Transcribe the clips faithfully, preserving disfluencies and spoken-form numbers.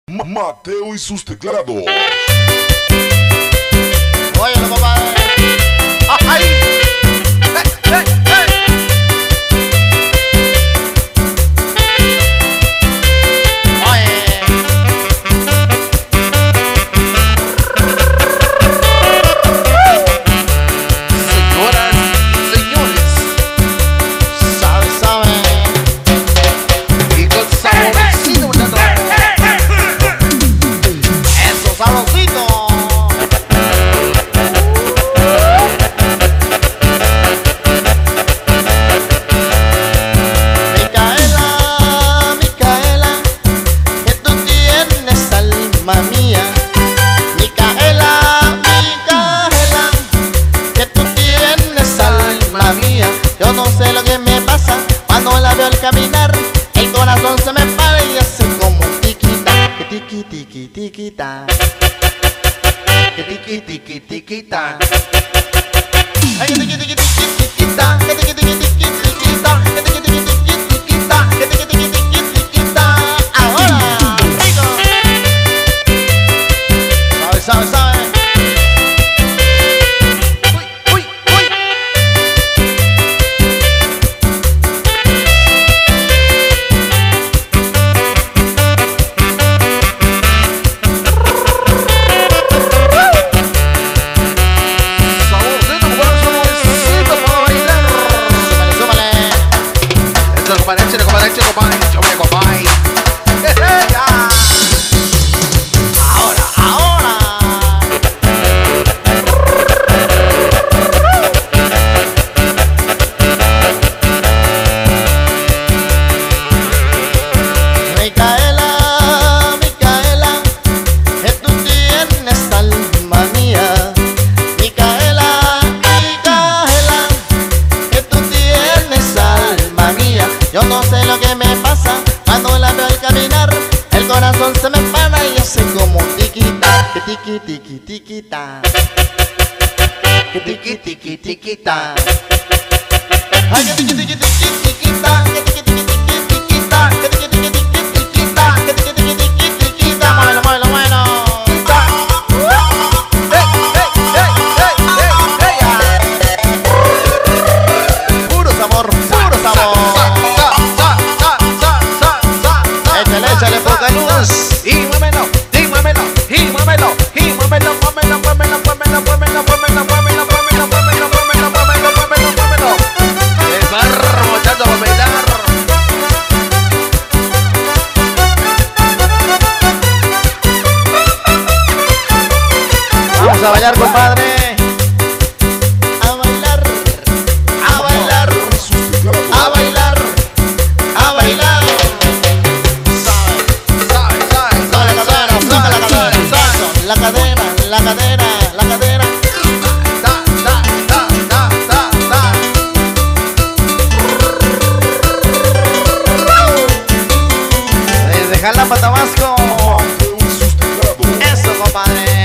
Mateo y sus teclados. Óyelo, compadre. ¡Ay! ¡Hey, hey, hey! Oye. Señoras y señores, sabe, sabe. Y con saborcito, muchachos. Eso, saborcito. Caminar, el corazón se me para y hace como tiquita, que tiqui tiqui tiquita, que tiqui tiqui tiquita, ay que tiqui tiqui tiqui tiquita, que tiqui tiqui tiqui tiquita, que tiqui tiqui tiqui tiquita, que tiqui tiqui tiqui tiquita. Ahora, rico. Sabe, sabe, sabe. Ahora, ahora. Micaela, Micaela, que tú tienes alma mía. Micaela, Micaela, que tú tienes alma mía. Yo no sé lo que me pasa cuando la veo al caminar, el corazón se me para y hace como tiquita, que tiqui tiqui tiquita, que tiqui tiqui tiquita, ay que tiqui tiqui tiqui tiquita, que tiqui tiqui tiqui tiquita, que tiqui tiqui tiqui tiquita, que tiqui tiqui tiqui tiquita, muévelo, muévelo, muévelo. Puro sabor, puro sabor. Échale poca luz y muévelo, y muévelo, y muévelo, y muévelo, muévelo, muévelo, muévelo, muévelo, muévelo, muévelo, muévelo, muévelo, muévelo, muévelo, muévelo, muévelo. ¡Qué barro, muchachos, para bailar! Vamos a bailar, compadre. A bailar, a bailar, a bailar, a bailar. La cadera, la cadera, la cadera. Ta, ta, ta, ta, ta, ta. Desde Jalapa, Tabasco. Eso, compadre.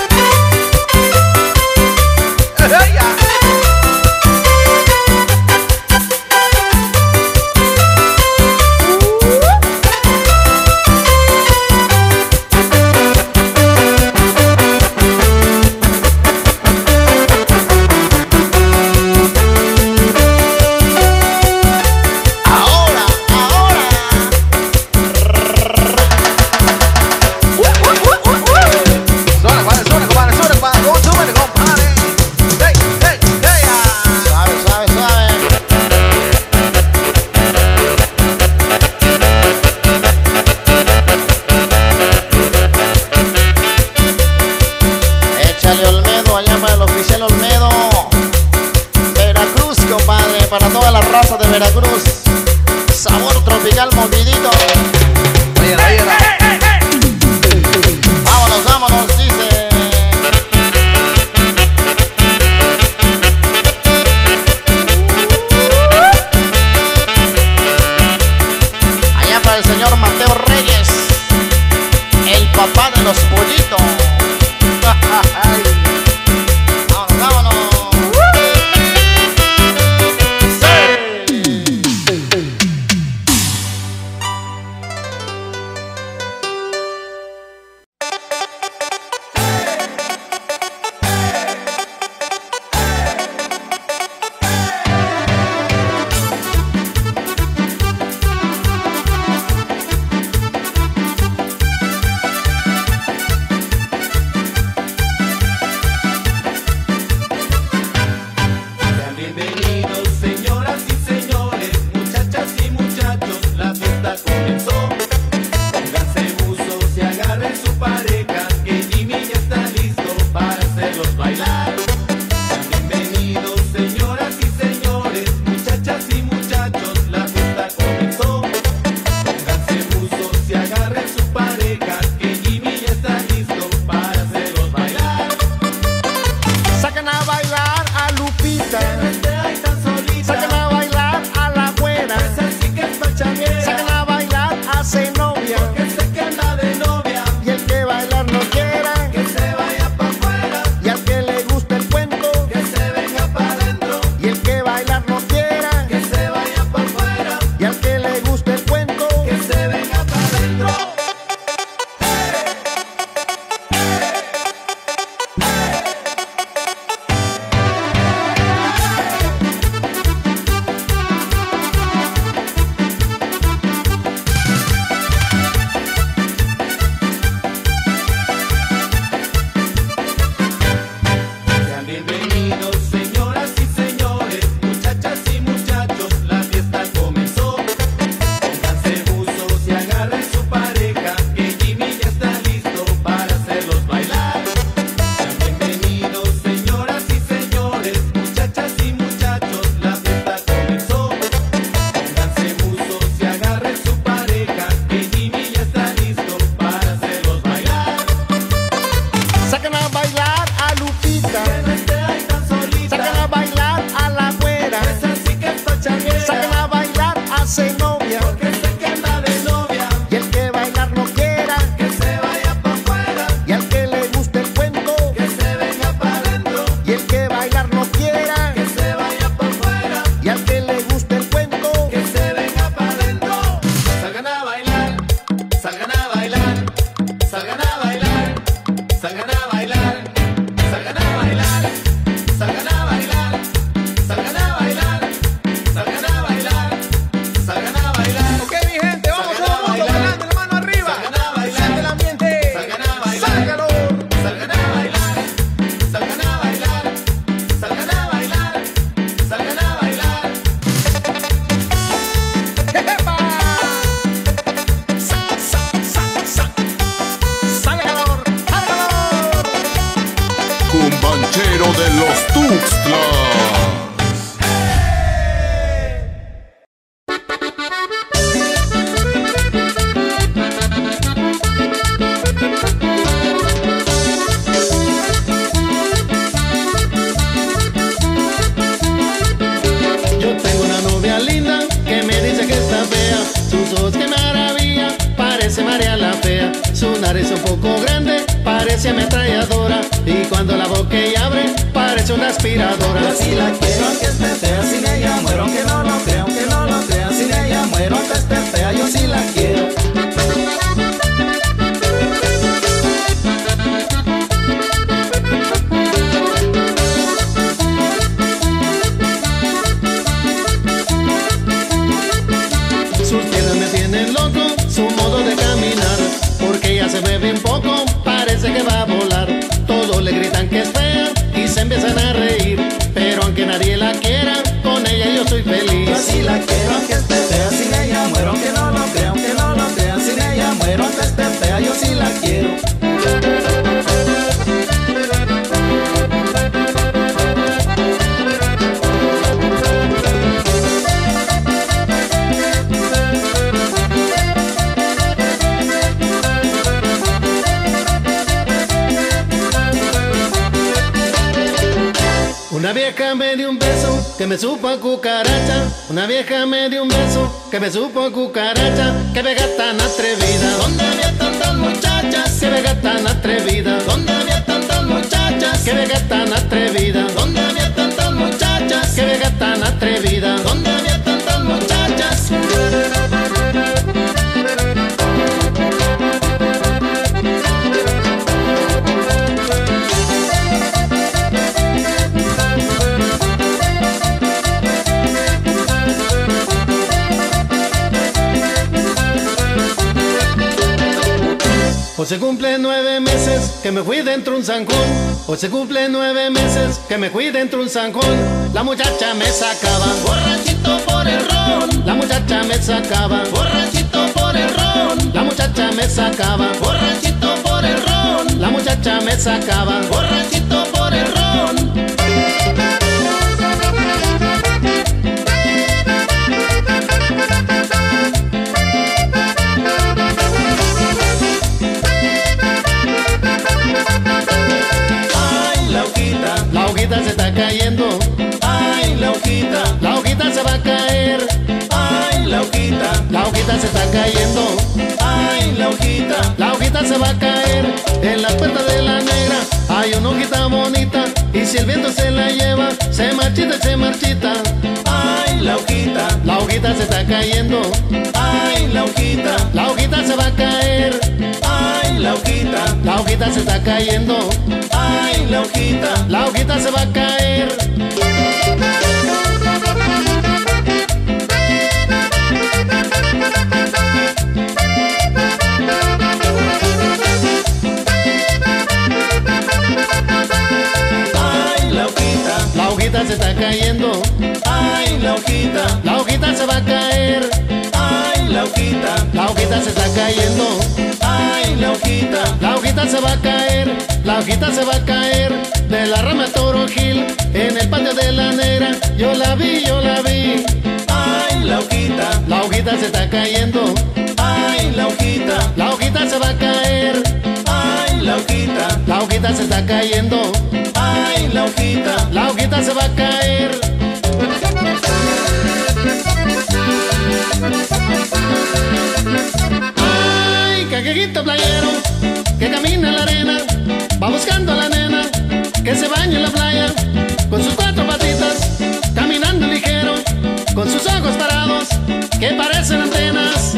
Para toda la raza de Veracruz, sabor tropical movidito. Oye, oye, vámonos, vámonos, dice. Allá para el señor Mateo Reyes, el papá de los pollitos. Vámonos, vámonos. ranchero de los Tuxtlas. Yo tengo una novia linda que me dice que está fea, sus ojos que maravilla, parece María la fea, su nariz un poco grande, parece ametralladora, y cuando la boca ella abre, parece una aspiradora. Yo sí la quiero aunque esté fea, sin ella muero, aunque no lo crea, aunque no lo crea, sin ella muero, aunque esté fea, yo sí la quiero. Sus piernas me tienen loco, su modo de caminar, porque ella se ve bien poco, parece que va a volar. Todos le gritan que es fea y se empiezan a reír, pero aunque nadie la quiera, con ella yo soy feliz. Yo sí la quiero aunque esté fea, sin ella muero, aunque no lo crea, aunque no lo crea, sin ella muero, aunque esté fea, yo sí la quiero. Una vieja me dio un beso que me supo a cucaracha. Una vieja me dio un beso que me supo a cucaracha. Qué vega tan atrevida. ¿Dónde había tantas muchachas? Qué vega tan atrevida. ¿Dónde había tantas muchachas? Qué vega tan atrevida. ¿Dónde había tantas muchachas? Qué vega tan atrevida. ¿Dónde había tantas muchachas? Hoy se cumple nueve meses que me fui dentro un zancón. Hoy se cumple nueve meses que me fui dentro un zancón. La muchacha me sacaba, Borrachito por el ron, la muchacha me sacaba, borrachito por el ron, la muchacha me sacaba, borrachito por el ron, la muchacha me sacaba. borrachito por el ron. Ay, la hojita, La hojita se está cayendo, ay, la hojita, la hojita se va a caer, ay, la hojita, la hojita se está cayendo, ay, la hojita, la hojita se va a caer. En la puerta de la negra hay una hojita bonita, y si el viento se la lleva, se marchita y se marchita. ay, la hojita, La hojita se está cayendo, ay, la hojita, la hojita se va a caer, ay, la hojita, la hojita se está cayendo, ay, la hojita. la hojita se va a caer. Ay, la hojita, La hojita se está cayendo, ay, la hojita, la hojita se va a caer, ay, la hojita, la hojita se está cayendo, ay, la hojita, la hojita se va a caer, la hojita se va a caer de la rama toronjil en el patio de la negra. Yo la vi, yo la vi. ay, la hojita, La hojita se está cayendo, ay, la hojita, la hojita se va a caer, ay, la hojita, la hojita se está cayendo, ay, la hojita. la hojita se va a caer. Ay, caqueguito playero que camina en la arena, va buscando a la nena que se baña en la playa, con sus cuatro patitas, caminando ligero, con sus ojos parados que parecen antenas.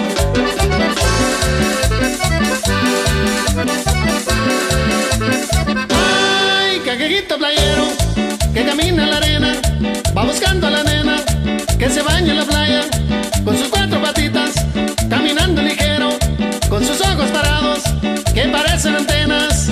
Ay, caqueguito playero que camina en la arena, va buscando a la nena que se baña en la playa, con sus cuatro patitas, caminando ligero, con sus ojos parados que parecen antenas.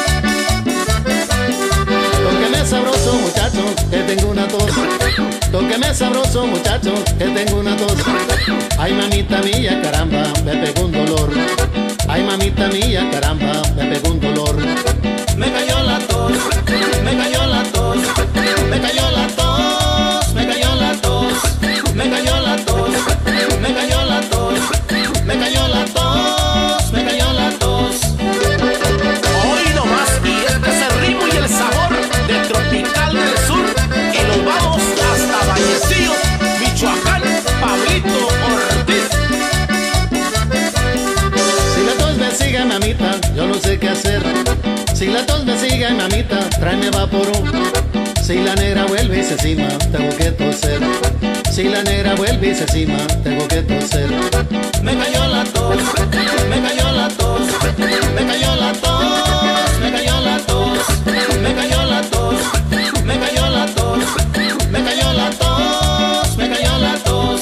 Tóqueme sabroso muchacho, que tengo una tos. Tóqueme Óigame sabroso muchacho, que tengo una tos. Ay mamita mía, caramba, me pegó un dolor. Ay mamita mía, caramba, me pegó un dolor. Me cayó la tos, me cayó la tos, me cayó la tos, me cayó la tos, me cayó la tos, me cayó la tos, me cayó la tos, me cayó la tos. Hoy nomás, y este es el ritmo y el sabor del Tropical del Sur, y nos vamos hasta Vallecillo, Michoacán, Pablito Ortiz. Si la tos me sigue, mamita, yo no sé qué hacer. Si la tos me sigue, mamita, tráeme vaporón. Si la negra vuelve y se cima, tengo que toser. Si la negra vuelve y se cima, tengo que toser. Me cayó la tos, me cayó la tos, me cayó la tos, me cayó la tos, me cayó la tos, me cayó la tos, me cayó la tos, me cayó la tos.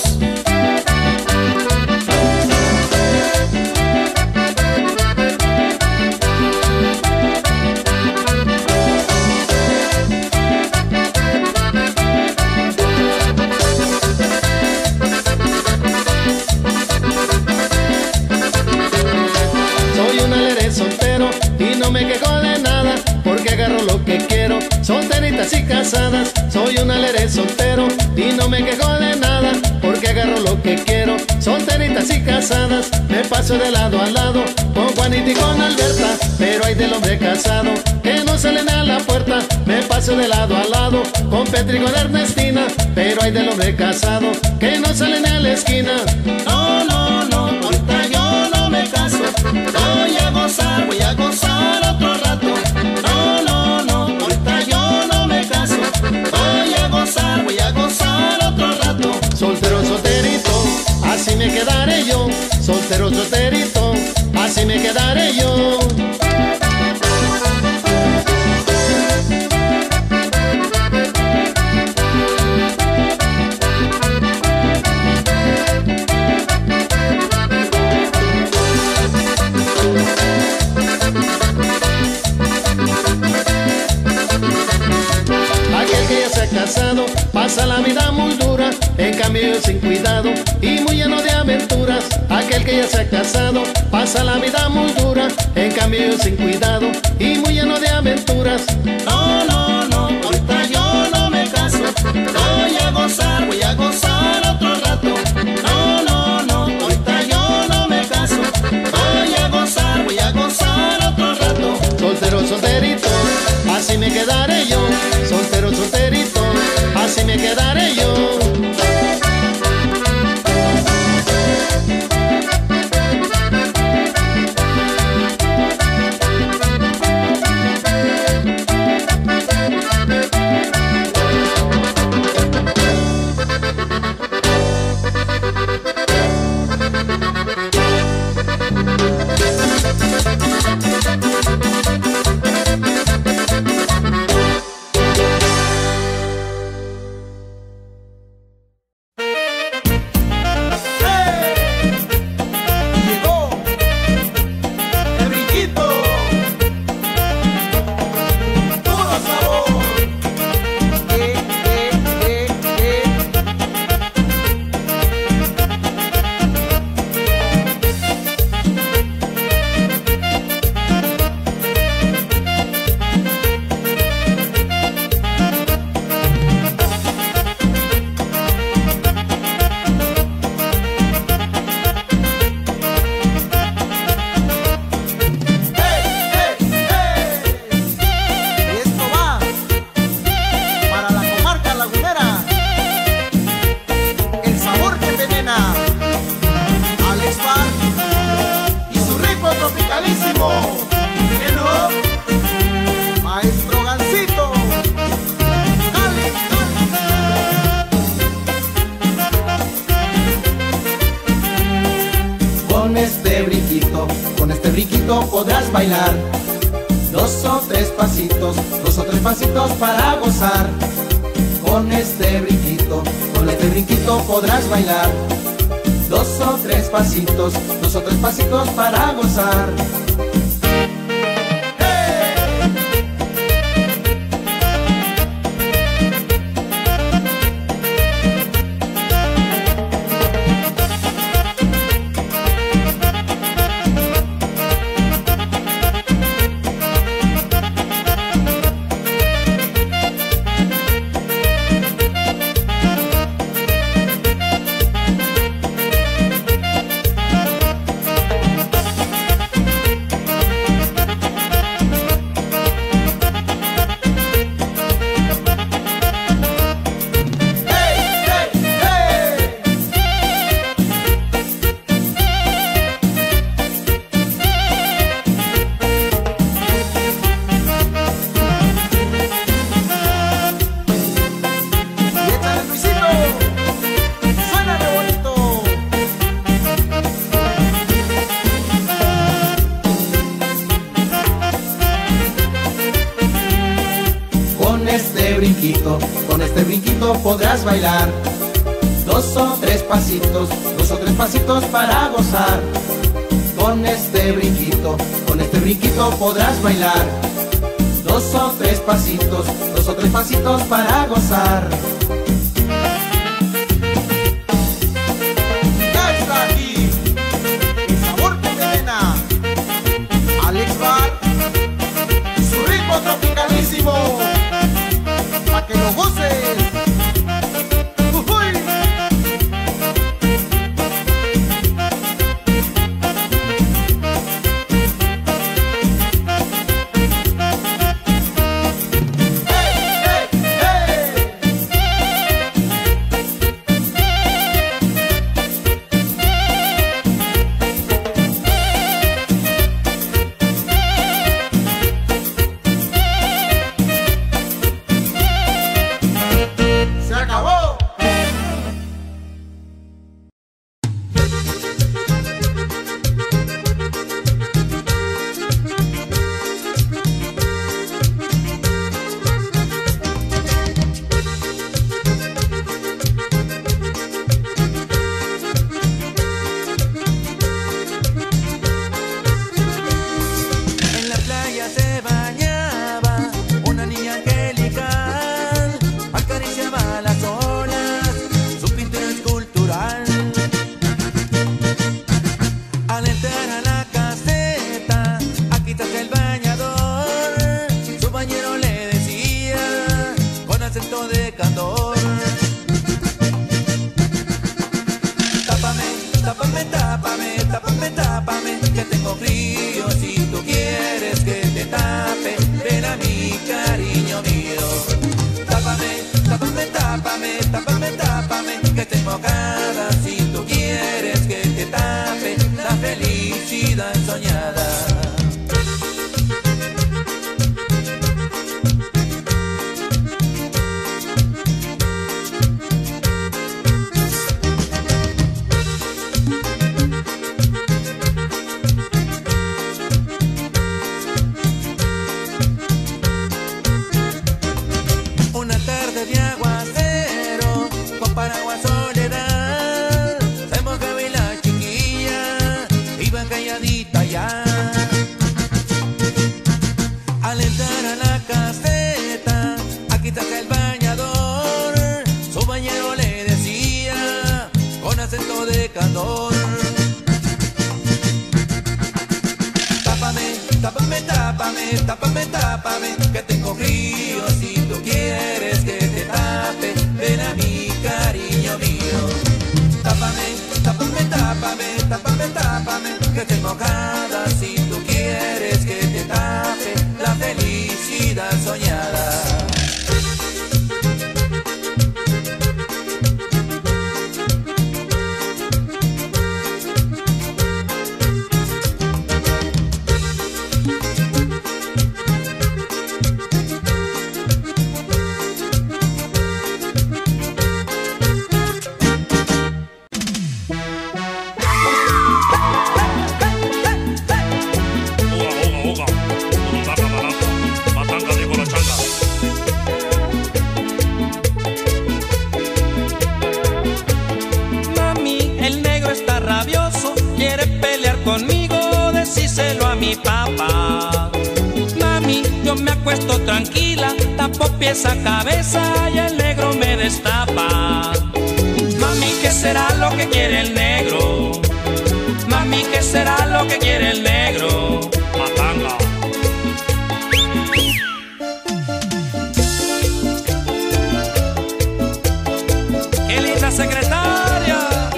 Soltero y no me quejo de nada, porque agarro lo que quiero. Solteritas y casadas, soy un aleré soltero y no me quejo de nada, porque agarro lo que quiero. Solteritas y casadas, me paso de lado a lado, con Juanita y con Alberta, pero hay del hombre casado que no salen a la puerta. Me paso de lado a lado, con Petri y con Ernestina, pero hay del hombre casado que no salen a la esquina. No, no, no, ahorita yo no me caso. Voy a gozar, voy a gozar otro rato. No, no, no, ahorita yo no me caso. Voy a gozar, voy a gozar otro rato. Soltero, solterito, así me quedaré yo. Soltero, solterito, así me quedaré yo. Casado, pasa la vida muy dura, en cambio yo sin cuidado y muy lleno de aventuras. Aquel que ya se ha casado, pasa la vida muy dura, en cambio yo sin cuidado y muy lleno de aventuras. No, no, no, ahorita yo no me caso. Voy a gozar, voy a gozar otro rato. No, no, no, ahorita yo no me caso. Voy a gozar, voy a gozar otro rato. Soltero, solterito, así me quedaré yo. Soltero, solterito, así me quedaré yo. Podrás bailar dos o tres pasitos, dos o tres pasitos para gozar. Con este brinquito, con este brinquito podrás bailar dos o tres pasitos, dos o tres pasitos para gozar. brinquito, con este brinquito podrás bailar. Dos o tres pasitos, dos o tres pasitos para gozar. Con este brinquito, con este brinquito podrás bailar. Dos o tres pasitos, dos o tres pasitos para gozar. Ya está aquí el sabor que envenena, Alex Bar y su ritmo tropicalísimo, pa' que lo goces. Uy. Esa cabeza y el negro me destapa. Mami, ¿qué será lo que quiere el negro? Mami, ¿qué será lo que quiere el negro? Matanga. ¡Qué linda secretaria!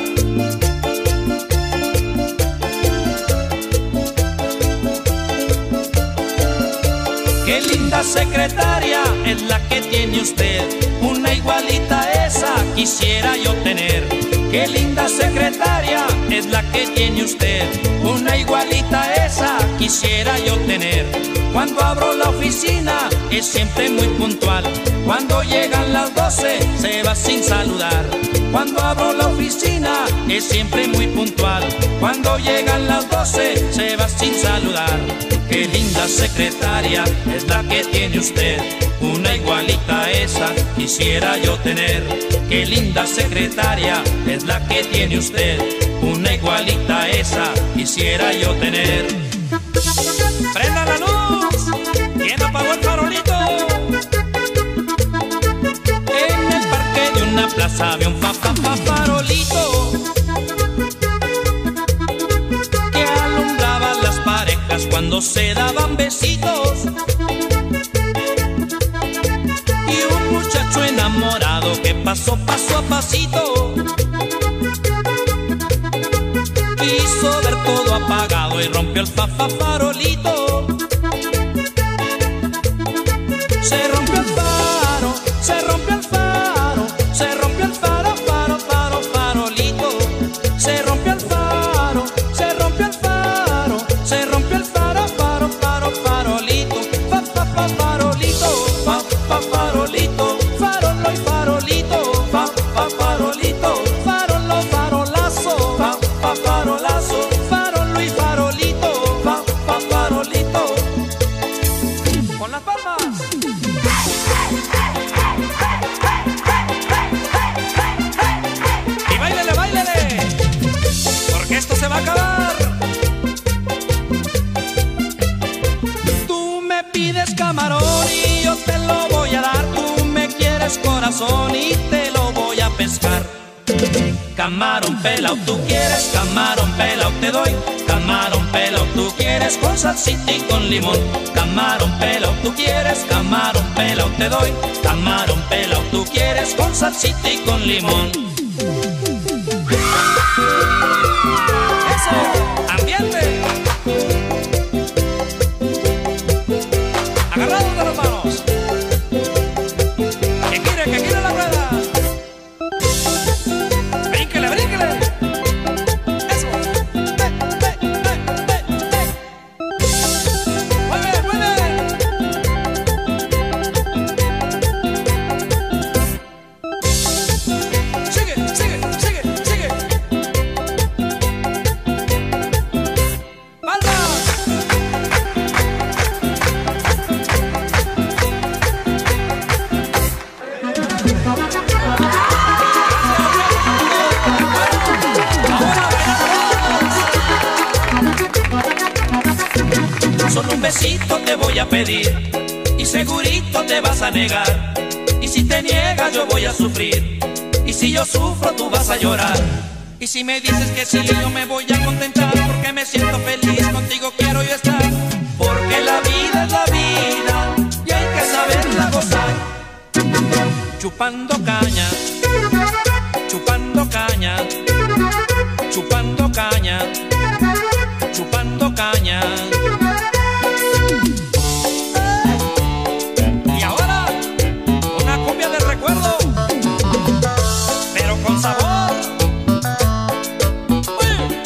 ¡Qué linda secretaria es la que tiene usted! Una igualita a esa quisiera yo tener. ¡Qué linda secretaria es la que tiene usted! Una igualita a esa quisiera yo tener. Cuando abro la oficina es siempre muy puntual. Cuando llegan las doce se va sin saludar. Cuando abro la oficina es siempre muy puntual. Cuando llegan las doce se va sin saludar. Qué linda secretaria es la que tiene usted, una igualita a esa quisiera yo tener. Qué linda secretaria es la que tiene usted, una igualita a esa quisiera yo tener. ¡Prenda la luz! ¿Quién apagó el farolito? En el parque de una plaza había un fa, fa, fa, farolito que alumbraba las parejas cuando se daban besitos. Y un muchacho enamorado que pasó paso a pasito quiso ver todo apagado y rompió el fa, fa, farolito. Se rompió el faro, se rompió el faro, se rompió el faro, faro, faro, farolito. Se rompió el faro, se rompió el faro, se rompió el faro, faro, faro, farolito. Fa, fa, fa, farolito, fa, fa, farolito, farolo y farolito, fa, fa, farolito, farolo, farolazo, fa, fa, farolazo, farolo y farolito, fa, fa, farolito. Con las palmas. Y báilele, báilele, porque esto se va a acabar. Tú me pides camarón y yo te lo voy a dar. Tú me quieres corazón y te lo voy a pescar. Camarón pelao, tú quieres, camarón pelao te doy. Camarón pelao, tú quieres con salsita y con limón. Camarón pelao, tú quieres, camarón pelao te doy. Camarón pelao, tú quieres con salsita y con limón. Eso, ambiente. Agarrados de las manos. Que gire, que gire la rueda. Brínquele, brínquele. Eso. Eh, eh, eh, eh, eh. Mueve, mueve. Sigue, sigue, sigue, sigue. ¡Palmas! Solo un besito te voy a pedir y segurito te vas a negar. Y si te niegas yo voy a sufrir, y si yo sufro tú vas a llorar. Y si me dices que sí yo me voy a contentar, porque me siento feliz, contigo quiero yo estar. Porque la vida es la vida y hay que saberla gozar. Chupando caña, chupando caña, chupando caña, chupando caña. Y ahora, una cumbia de recuerdo, pero con sabor. ¡Uy!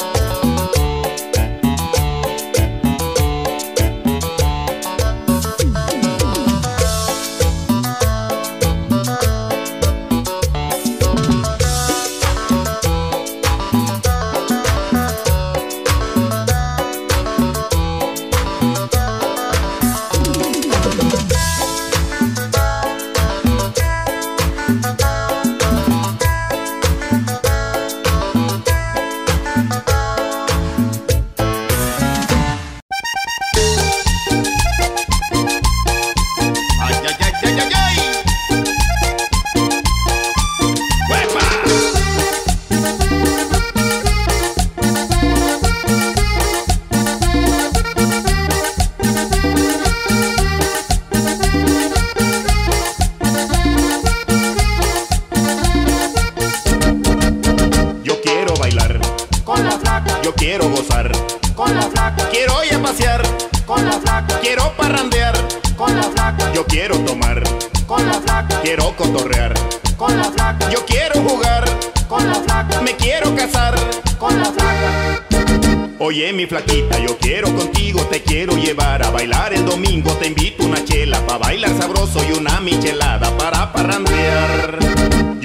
quiero gozar con la flaca, quiero ir a pasear con la flaca, quiero parrandear con la flaca, yo quiero tomar con la flaca, quiero cotorrear con la flaca, yo quiero jugar con la flaca, me quiero casar con la flaca. Oye mi flaquita, yo quiero contigo, te quiero llevar a bailar el domingo, te invito una chela pa' bailar sabroso y una michelada para parrandear.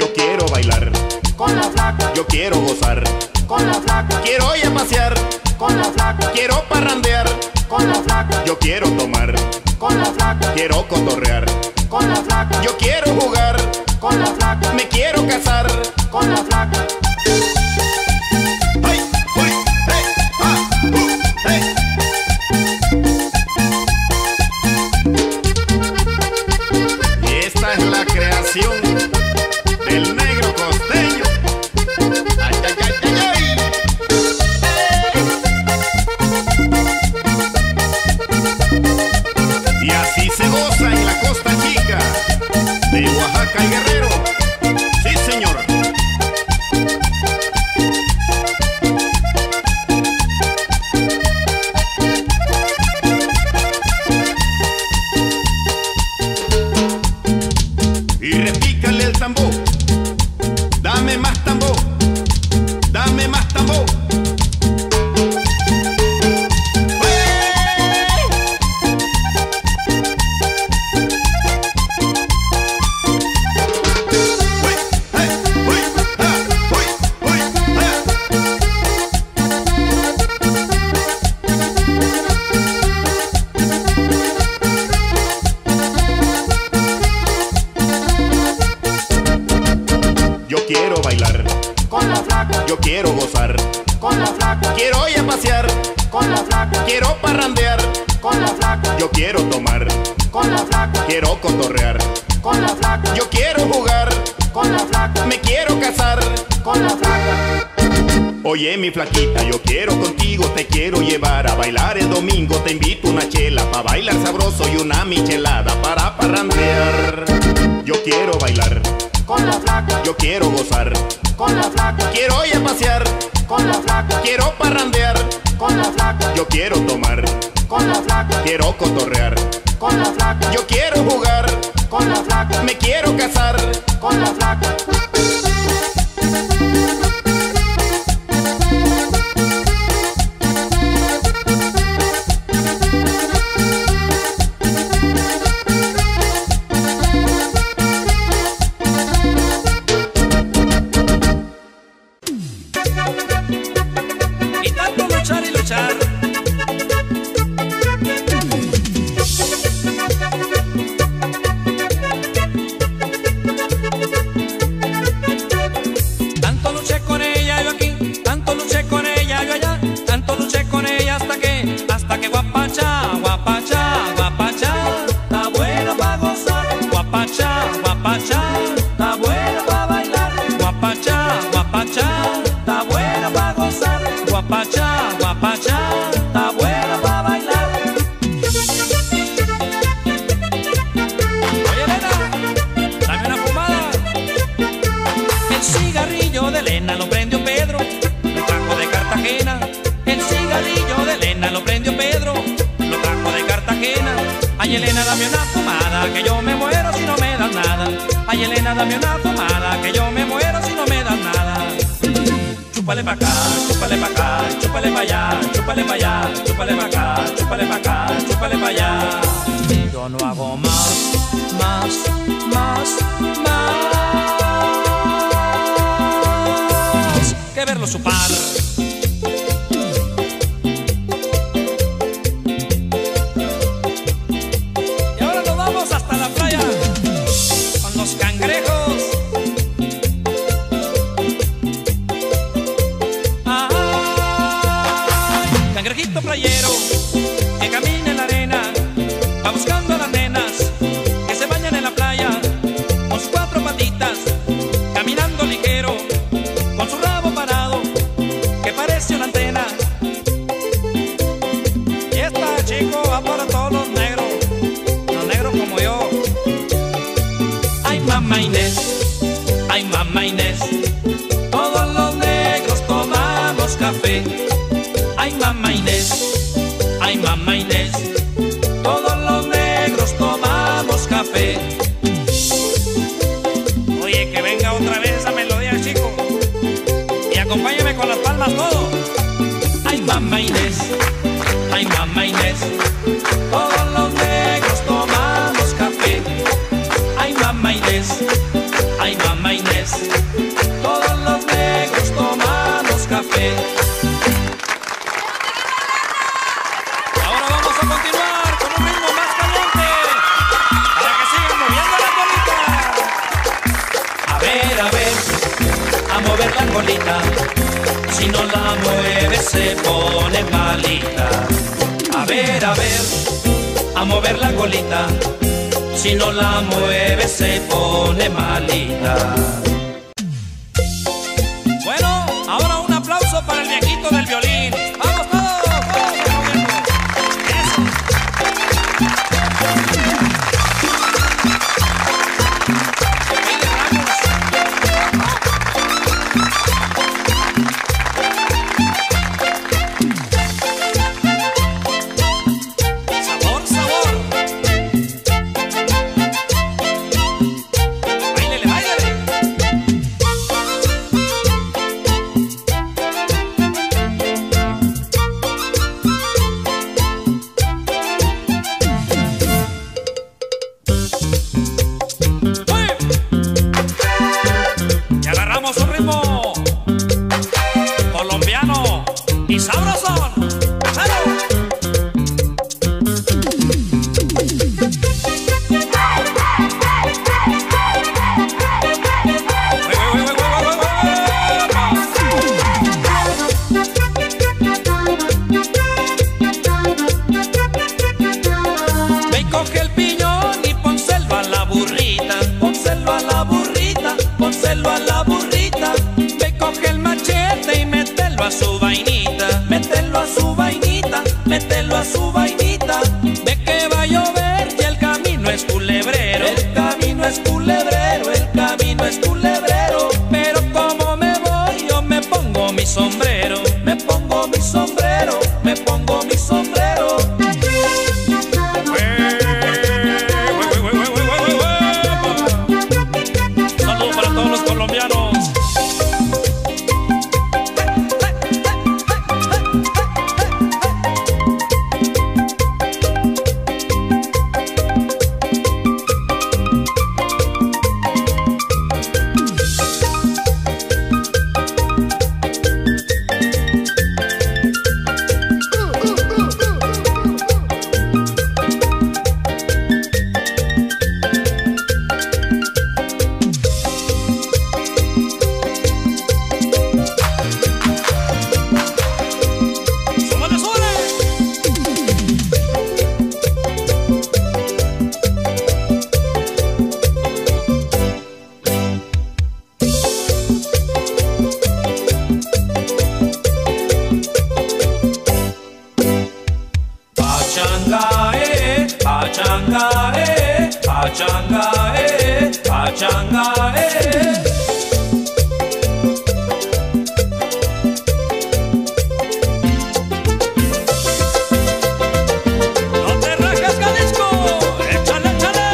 quiero parrandear con la flaca, yo quiero tomar con la flaca, quiero cotorrear con la flaca, yo quiero jugar con la flaca, me quiero casar con la flaca. ¡Ay! ¡Uy! ¡Hey! ¡Ah! ¡Uh! ¡Hey! Y esta es la creación del negro costeño. ¡Ay, ay, ay, ay, ay! Y así se goza en la Costa Chica de Oaxaca y Guerrero. Sí, señor. Y repícale el tambor. Dame más tambor. Dame más tambor. Yo quiero bailar, Con la flaca, yo quiero gozar, con la flaca, quiero ir a pasear, con la flaca, quiero parrandear, con la flaca, yo quiero tomar, con la flaca, quiero cotorrear, con la flaca, yo quiero jugar, con la flaca, me quiero casar. con la flaca. Oye mi flaquita, yo quiero contigo, te quiero llevar a bailar el domingo, te invito una chela pa' bailar sabroso y una michelada para parrandear. Yo quiero bailar, Con la flaca, yo quiero gozar, con la flaca, quiero ir a pasear, con la flaca, quiero parrandear, con la flaca, yo quiero tomar, con la flaca, quiero cotorrear, con la flaca, yo quiero jugar, con la flaca, me quiero casar. con la flaca. Y tanto luchar y luchar. Tanto luché con ella yo aquí, tanto luché con ella yo allá, tanto luché con ella hasta que, hasta que guapacha, guapacha, guapacha, está bueno pa' gozar, guapacha, guapacha, está bueno pa' bailar, guapacha, guapacha, está bueno pa' gozar, guapacha, guapacha, está bueno pa' bailar. Oye, Elena, dame una fumada. El cigarrillo de Elena lo prendió Pedro, lo trajo de Cartagena. El cigarrillo de Elena lo prendió Pedro, lo trajo de Cartagena. Ay, Elena, dame una fumada, que yo me muero si no me das nada. Ay, Elena, dame una fumada, que yo me muero si no me das nada. Chúpale pa' acá, chúpale pa' acá, chúpale pa' allá, chúpale pa' allá, chúpale pa' acá, chúpale pa' acá, chúpale pa' allá. Yo no hago más, más, más, más que verlo chupar. Y ahora nos vamos hasta la playa con los cangrejos. Cangrejito playero que camina en la arena, va buscando a las nenas que se bañan en la playa, con sus cuatro patitas, caminando ligero, con su rabo parado, que parece una antena. Y esta, chico, va para todos los negros, los negros como yo. Ay, mamá Inés, ay, mamá Inés, todos los negros tomamos café. Ay, mamá Inés, ay, mamá Inés, todos los negros tomamos café. Oye, que venga otra vez esa melodía, chico, y acompáñame con las palmas todo. Ay, mamá Inés, ay, mamá Inés, todos los negros tomamos café. Ay, mamá Inés, ay, mamá Inés, todos los negros tomamos café. mover la colita, si no la mueve se pone malita. A ver, a ver, a mover la colita, si no la mueve se pone malita. Bueno, ahora un aplauso para el viejito del violín. ¡Vamos todos! ¡Todos! ¡Eso! ¡Sabor, sabor! ¡Báilele, báilele! Y agarramos un ritmo colombiano y sabrosón. ¡Claro! Ve y coge el piñón y pónselo a la burrita, pónselo a la burrita, pónselo a la burrita. Ve y coge el machete y mételo a su vainita, mételo a su vainita, mételo a su vainita. Ve que va a llover y el camino es culebrero, el camino es culebrero, el camino es culebrero. Pero como me voy yo me pongo mi sombrero, me pongo mi sombrero, me pongo mi sombrero. Saludos para todos los colombianos. ¡Súbale, súbale! Pachanga, eh, pachanga, eh, pachanga, eh, pachanga, eh. ¡No te rajes, Jalisco! ¡Échale, échale!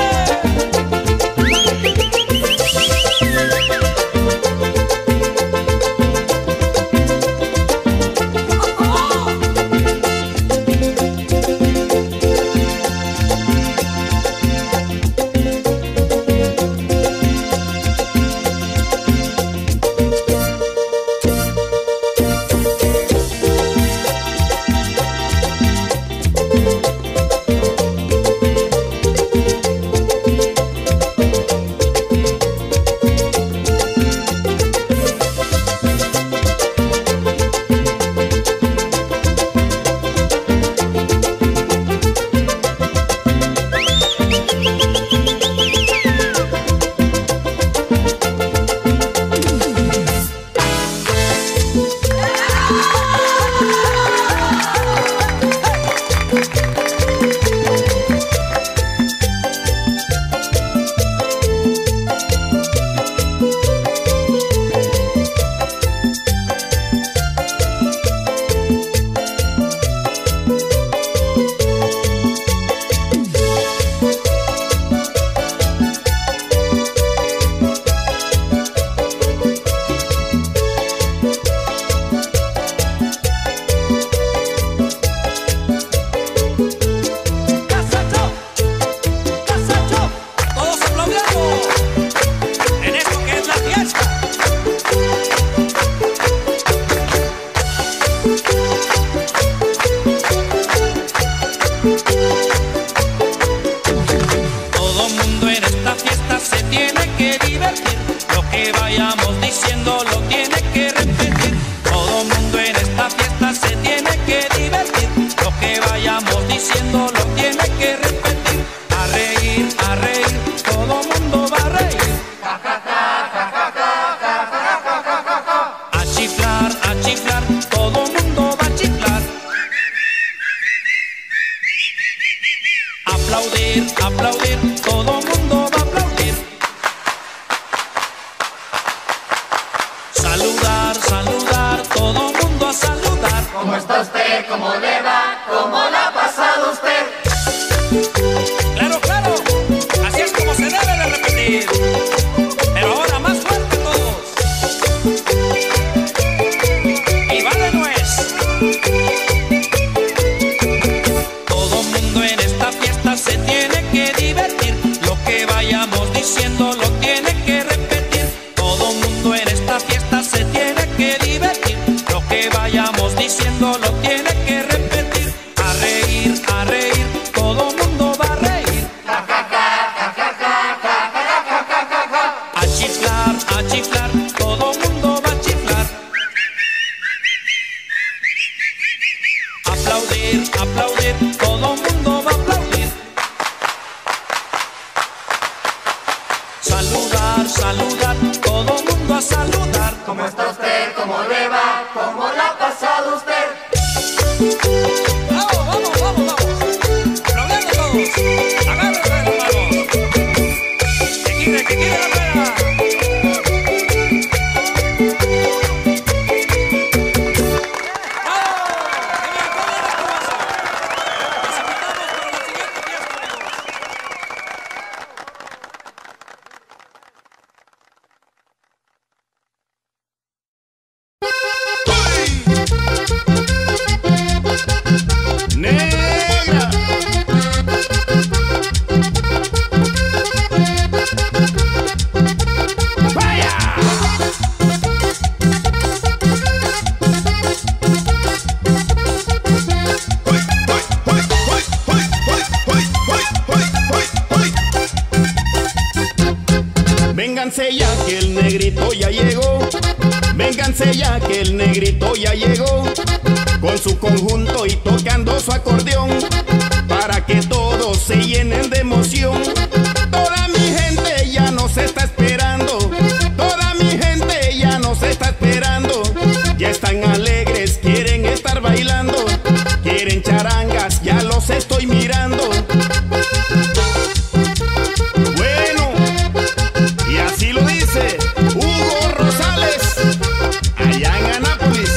usted? ¿Cómo le va? ¿Cómo la ha pasado usted? Claro, claro, así es como se debe de repetir, pero ahora más fuerte todos. Y va de nuez. Todo mundo en esta fiesta se tiene que divertir. Lo que vayamos diciendo lo tiene que repetir. Todo mundo en esta fiesta se tiene que divertir. Lo que vayamos diciendo lo tiene que repetir. A reír, a reír, todo mundo va a reír. A chiflar, a chiflar, todo mundo va a chiflar. Aplaudir, aplaudir, todo mundo va a aplaudir. Saludar, saludar, todo mundo a saludar. ¿Cómo está usted? ¿Cómo le va? ¿Cómo la ha pasado usted? Vamos, vamos, vamos, vamos. Aplaudiendo todos. Agárrense de las manos. Que quite, que quite la rueda. Negra. Vaya. Vénganse ya que el negrito ya llegó. Vénganse ya que el negrito ya llegó. Con su conjunto y tocando su acordeón, para que todos se llenen de emoción. Toda mi gente ya nos está esperando. Toda mi gente ya nos está esperando. Ya están alegres, quieren estar bailando. Quieren charangas, ya los estoy mirando. Bueno, y así lo dice Hugo Rosales, allá en Anápolis.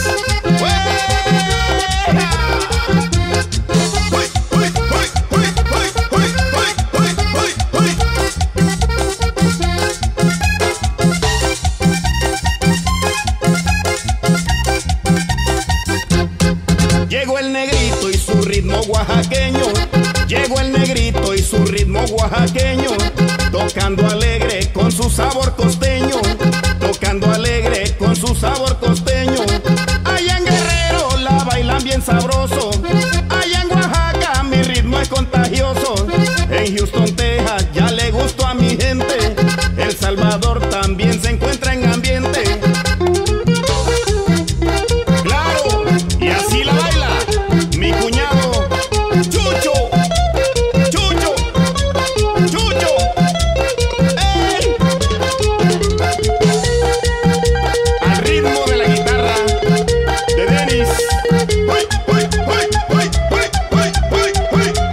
Llegó el negrito y su ritmo oaxaqueño. Llegó el negrito y su ritmo oaxaqueño. Tocando alegre con su sabor costeño. Tocando alegre con su sabor costeño. Allá en Guerrero la bailan bien sabroso. Allá en Oaxaca mi ritmo es contagioso. En Houston, Texas ya le gustó a mi gente. El Salvador también se encuentra en ambiente. Claro, y así la baila mi cuñado Chucho, Chucho, Chucho. ¡Ey! Al ritmo de la guitarra de Denis. ¡Uy, uy, uy, uy, uy, uy, uy, uy!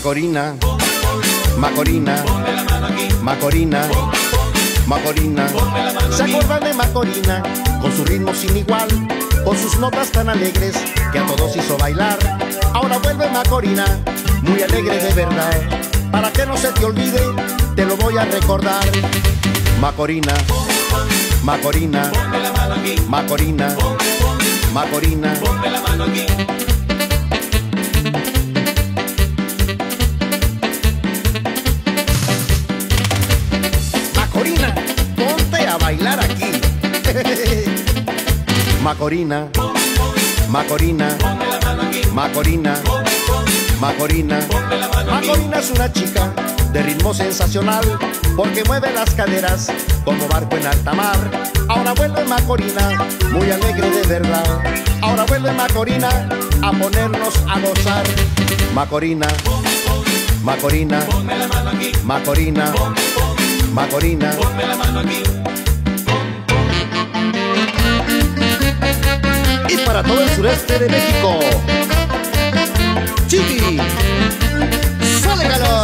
Macorina, Macorina, Macorina, Macorina. ¿Se acuerdan de Macorina? Con su ritmo sin igual, con sus notas tan alegres que a todos hizo bailar. Ahora vuelve Macorina, muy alegre de verdad. Para que no se te olvide, te lo voy a recordar. Macorina, Macorina, Macorina, Macorina. Macorina, ponte a bailar aquí. Macorina, Macorina, Macorina, Macorina. Macorina es una chica de ritmo sensacional, porque mueve las caderas como barco en alta mar. Ahora vuelve Macorina, muy alegre de verdad. Ahora vuelve Macorina a ponernos a gozar. Macorina, Macorina, Macorina, Macorina. Y para todo el sureste de México, Chiqui, sale calor.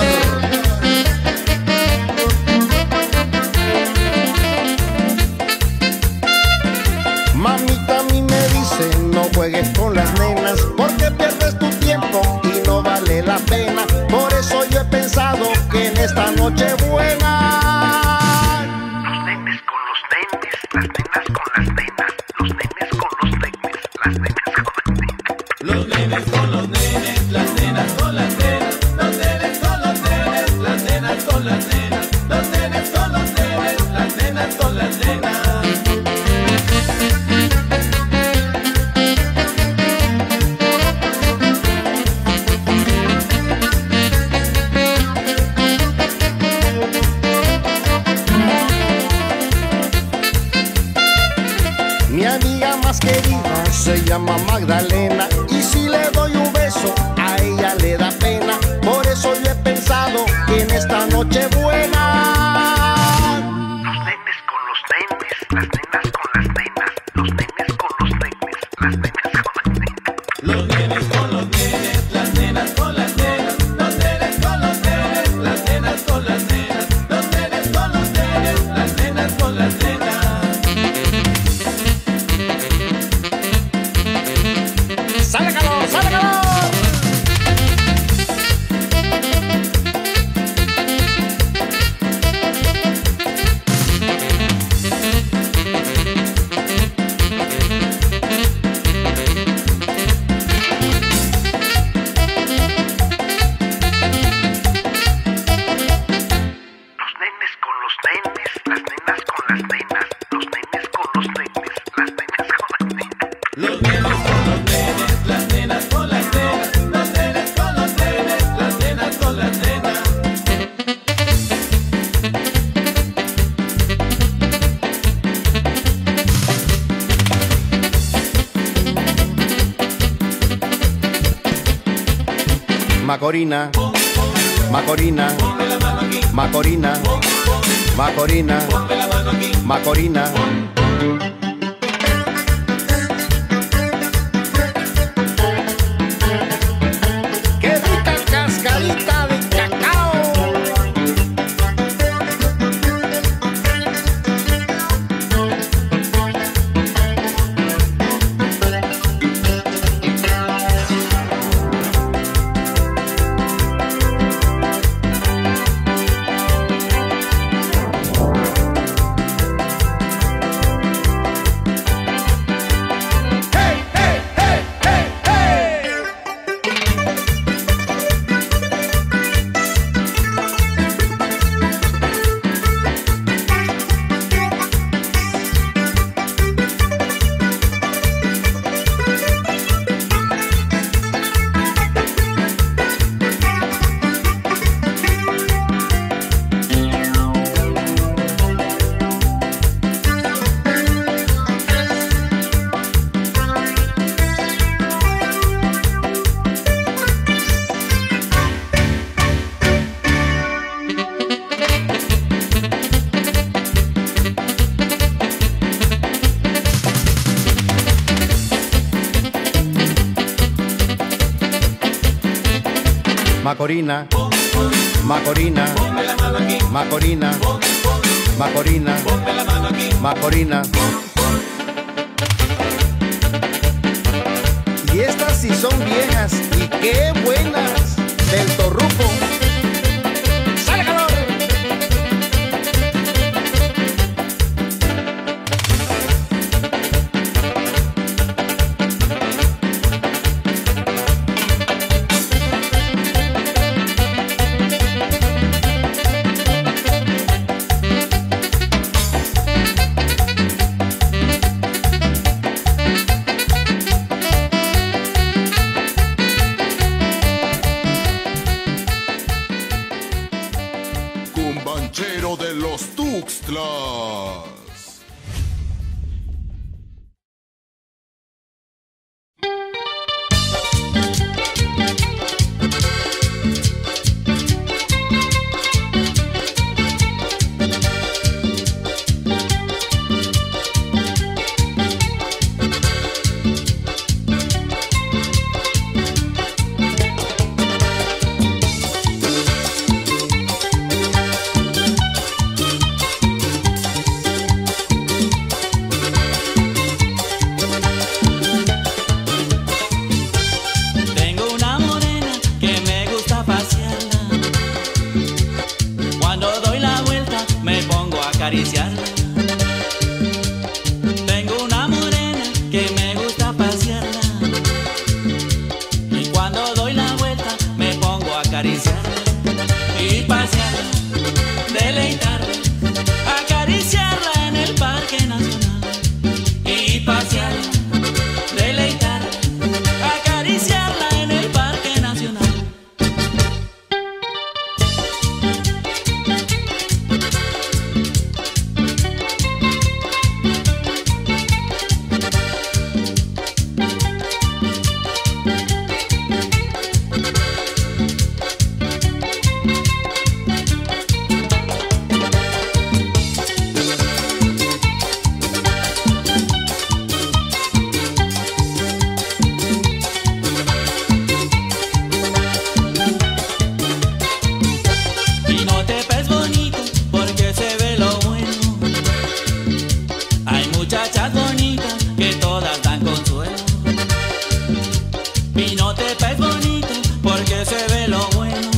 Mamita a mí me dice, no juegues con las nenas, porque pierdes tu tiempo y no vale la pena. Por eso yo he pensado que en esta noche buena, los nenes con los nenes, las nenas con las nenas, los nenes con los nenes, las nenas con las nenas. Los nenes con los nenes, las nenas con las nenas, los nenes con los nenes, las nenas con las nenas, los nenes con los nenes, las nenas con las nenas. mi amiga más querida se llama Magdalena, y si le doy un beso a ella le da pena. Por eso yo he pensado que en esta noche buena, Los nenes con los nenes, las nenas con las nenas, los nenes con los nenes, las nenas con las nenas. Los nenes con los nenes, las nenas con las nenas, los nenes con los nenes, las nenas con las nenas, los nenes con los nenes, las nenas con las nenas. ¡sale calor, sale calor! Los nenes con los nenes, las nenas con las nenas, los nenes con los nenes, las nenas con las nenas. Los nenes con los nenes, las nenas con las nenas, los nenes con los nenes, las nenas con las nenas. Macorina, Macorina, Macorina, Macorina, Macorina. ¡Qué rica cascarita de cacao! Macorina, Macorina, Macorina, Macorina, Macorina. Y estas sí son viejas y qué buenas, del Torruco. ¡Sale calor! De los Tuxtlas. Acariciarla. Tengo una morena que me gusta pasearla y cuando doy la vuelta me pongo a acariciarla y pasearla, deleitarla, acariciarla en el Parque Nacional y pasearla, deleitarla, acariciarla en el Parque Nacional. Muchachas bonitas que todas dan consuelo. Pinotepa es bonito porque se ve lo bueno.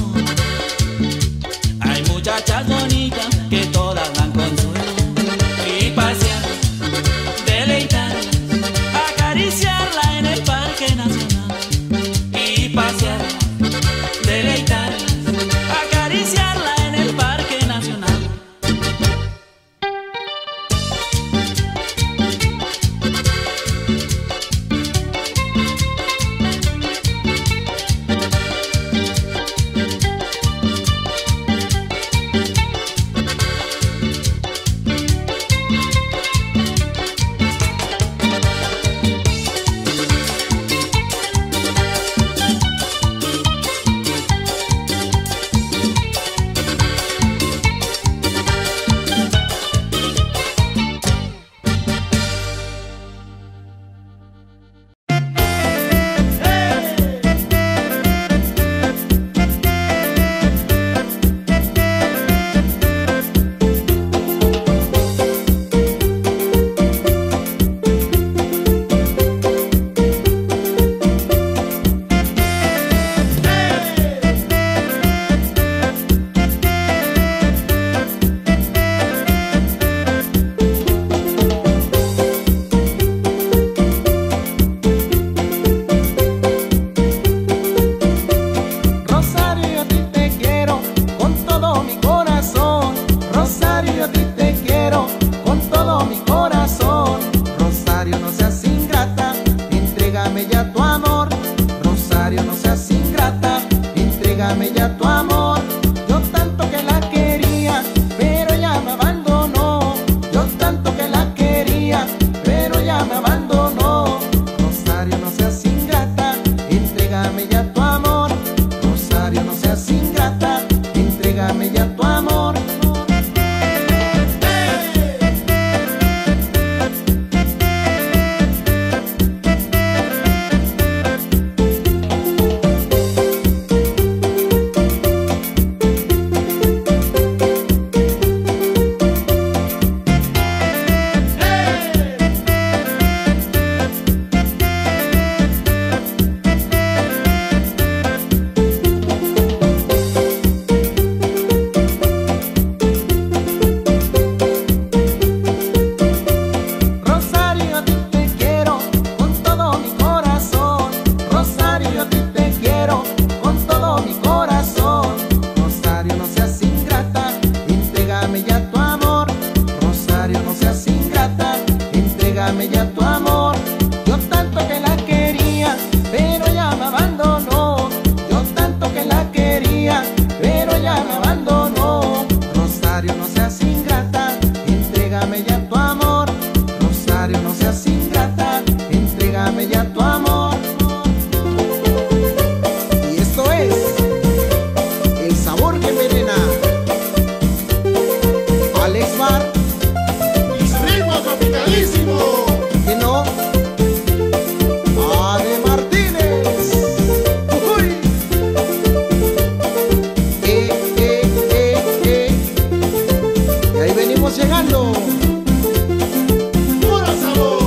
Hay muchachas bonitas que todas dan consuelo. Y pasear, deleitarlas, acariciarla en el Parque Nacional. Y pasear, deleitarlas, acariciarla en el Parque Nacional. Entrégame ya tu amor. Yo tanto que la quería, pero ella me abandonó. Yo tanto que la quería, pero ella me abandonó. Rosario, no seas ingrata, entrégame ya tu amor. Rosario, no seas ingrata, entrégame ya tu amor. quería, pero ella me abandonó. Rosario, no seas ingrata, entrégame ya tu amor. Rosario, no seas ingrata, entrégame ya tu amor. Y esto es el sabor que envenena. Alex Bar y su ritmo tropicalísimo. Que no, Ade Martínez. Uy. Eh, eh, eh, eh. Y ahí venimos llegando. Puro sabor.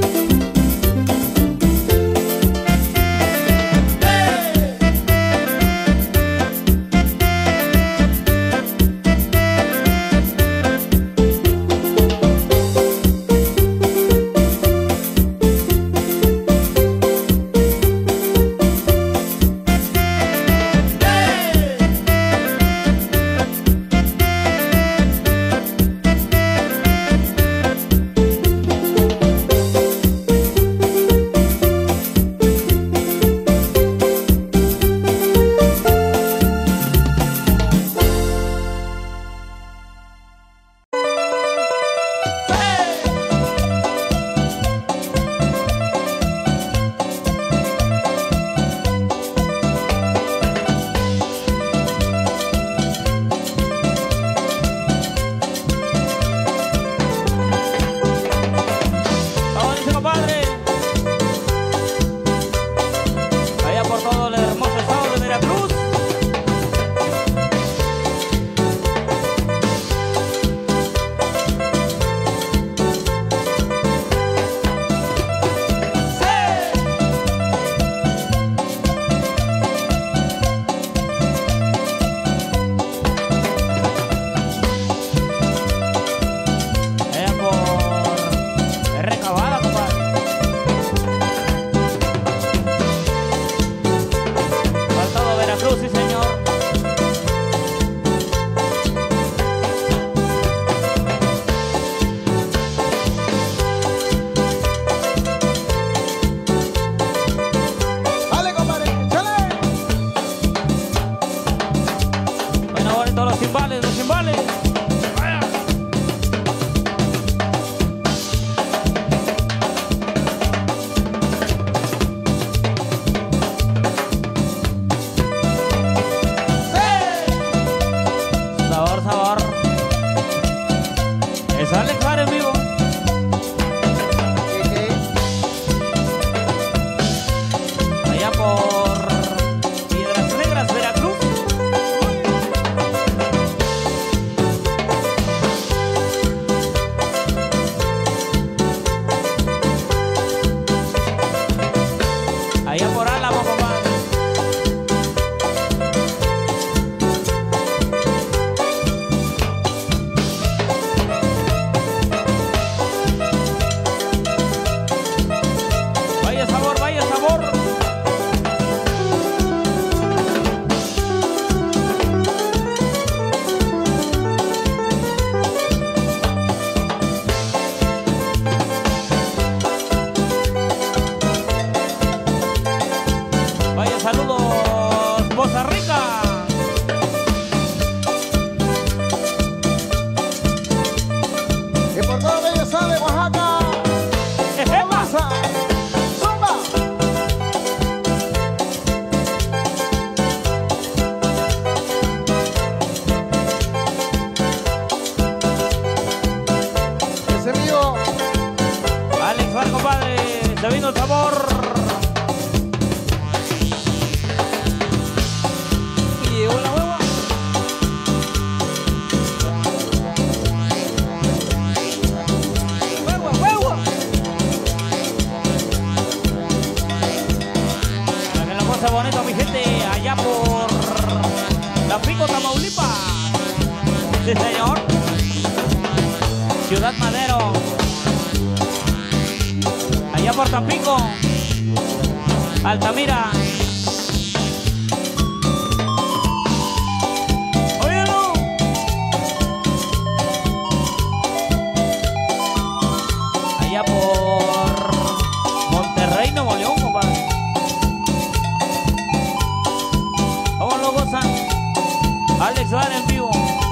Sí, señor. Ciudad Madero. Allá por Tampico. Altamira. Óyelo. Allá por Monterrey, Nuevo León, compadre. ¿Cómo lo gozan? Alex Bar en vivo.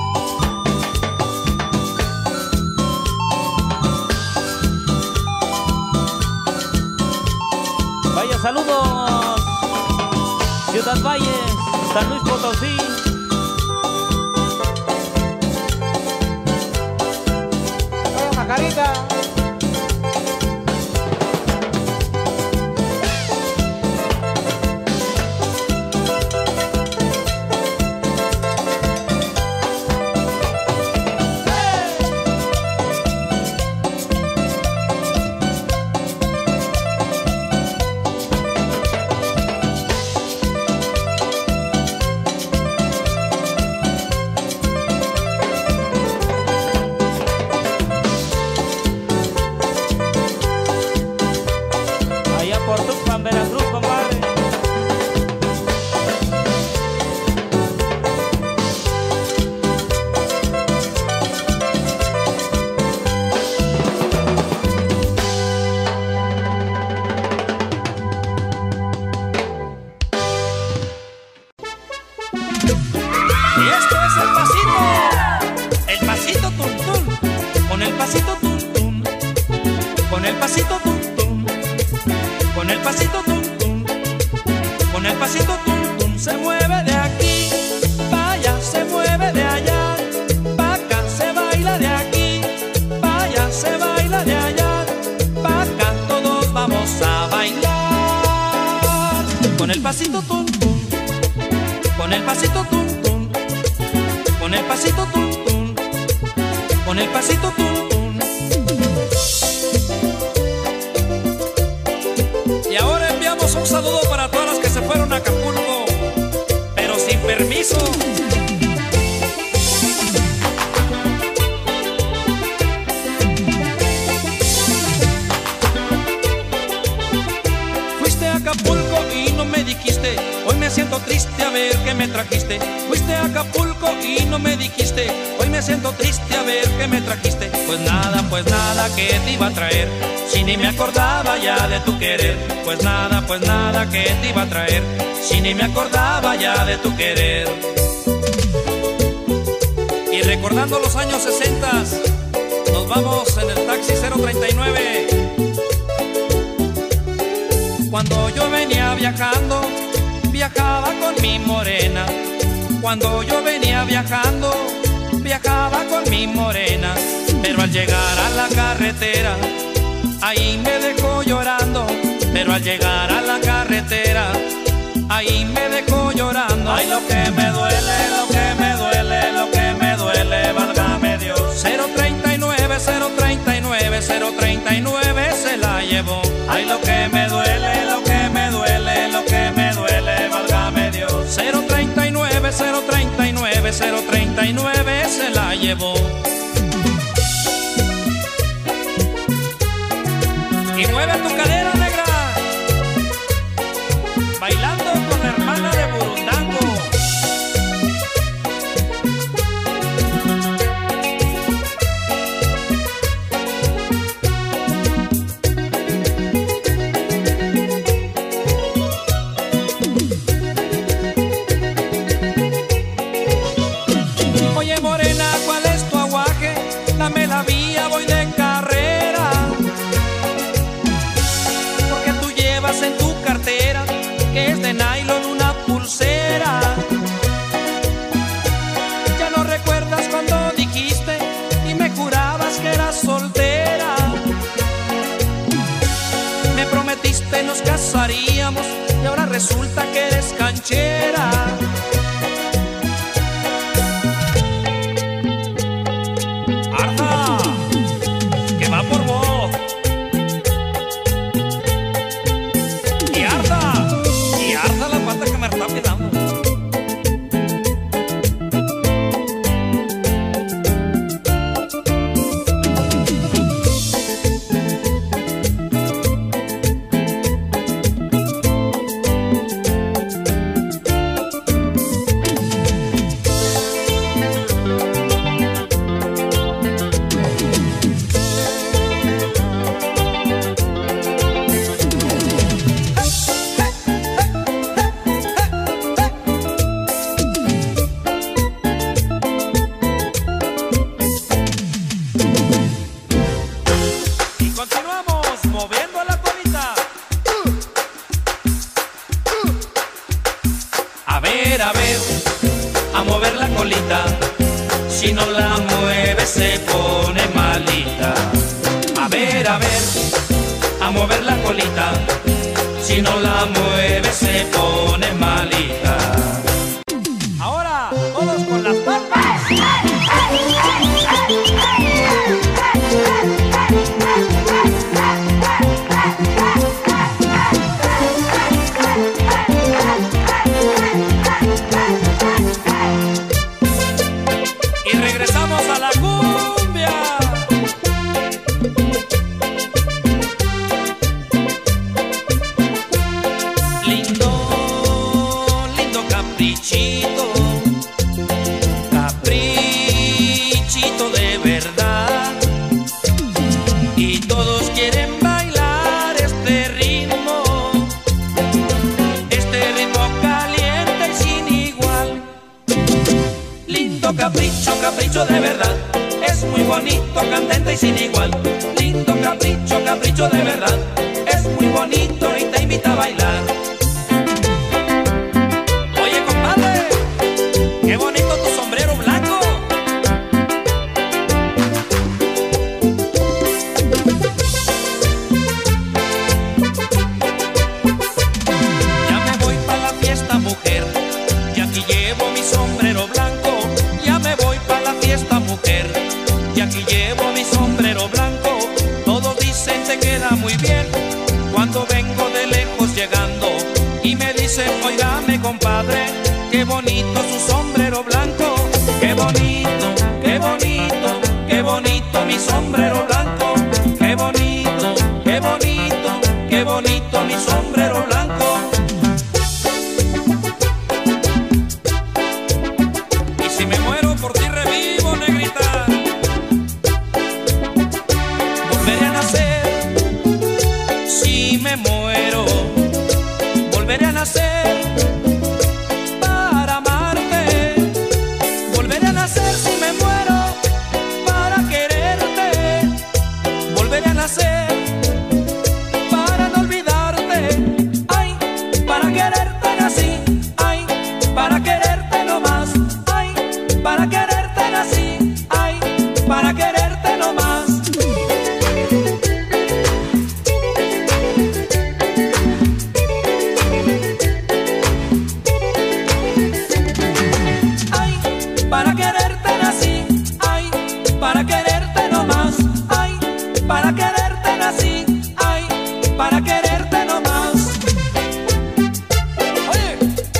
Vaya, saludos. Ciudad Valles, San Luis Potosí. Vaya, Macarita. Veracruz, compadre. Y esto es el pasito, el pasito tum tum, con el pasito tum tum, con el pasito tum tum, con el pasito tum tum, con el pasito tum tum, se mueve de aquí, vaya, se mueve de allá, pa' acá se baila de aquí, vaya, se baila de allá, pa' acá todos vamos a bailar, con el pasito tum tum, con el pasito tum tum, con el pasito tum tum, con el pasito tum tum. Y ahora enviamos un saludo para todas las que se fueron a Acapulco, pero sin permiso. Fuiste a Acapulco y no me dijiste, hoy me siento triste a ver qué me trajiste. Fuiste a Acapulco y no me dijiste, hoy me siento triste a ver qué me trajiste. Pues nada, pues nada que te iba a traer, si ni me acordaba ya de tu querer. Pues nada, pues nada que te iba a traer, si ni me acordaba ya de tu querer. Y recordando los años sesentas, nos vamos en el taxi cero treinta y nueve. Cuando yo venía viajando, viajaba con mi morena. Cuando yo venía viajando, viajaba con mi morena. Pero al llegar a la carretera, ahí me dejó llorando. Pero al llegar a la carretera, ahí me dejó llorando. Ay, lo que me duele, lo que me duele, lo que me duele, válgame Dios. cero treinta y nueve, cero treinta y nueve, cero treinta y nueve se la llevó. Ay, lo que me duele, lo que me duele, lo que me duele, válgame Dios. cero treinta y nueve, cero treinta y nueve, cero treinta y nueve se la llevó. Y mueve tu cadera, negra, bailando con la hermana de Burundango. Oye morena, ¿cuál es tu aguaje? Dame la vía, voy de carrera. Porque tú llevas en tu cartera, que es de nylon, una pulsera. Ya no recuerdas cuando dijiste y me jurabas que eras soltera. Me prometiste nos casaríamos y ahora resulta que eres canchera. ¡Arda! ¡Que va por vos! ¡Y arda! ¡Y arda la pata que me está pegando! ver, a mover la colita. Si no la mueve se pone malita. A ver, a ver, a mover la colita. Si no la mueve se pone malita. Ahora, todos con las palmas. Y regresamos a la cumbia. Lindo, lindo caprichito, caprichito de verdad. Y todos quieren bailar este ritmo, este ritmo caliente y sin igual. Lindo capricho, capricho de verdad, es muy bonito, candente y sin igual. Lindo capricho, capricho de verdad, es muy bonito y te invita a bailar. Oye, compadre, qué bonito tu sombrero blanco. Ya me voy pa' la fiesta, mujer, y aquí llevo mi sombrero blanco. Ya me voy pa' la fiesta, mujer, y aquí llevo mi sombrero blanco. Todos dicen te queda muy bien cuando vengo de lejos llegando y me dicen, óigame compadre, qué bonito su sombrero blanco. Qué bonito, qué bonito, qué bonito mi sombrero blanco. Qué bonito, qué bonito, qué bonito mi sombrero blanco. Y si me muero por ti revivo, negrita. Volveré a nacer. Si me muero, volveré a nacer para amarte. Volveré a nacer si me muero para quererte. Volveré a nacer para no olvidarte. Ay, para quererte nací. Ay, para quererte no más. Ay, para quererte nací. Ay, para quererte no más. Para quererte nací, ay, para quererte no más, ay, para quererte nací, ay, para quererte no más. Oye,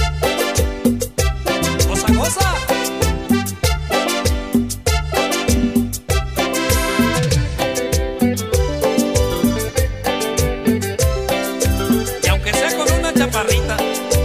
goza, goza. Y aunque sea con una chaparrita,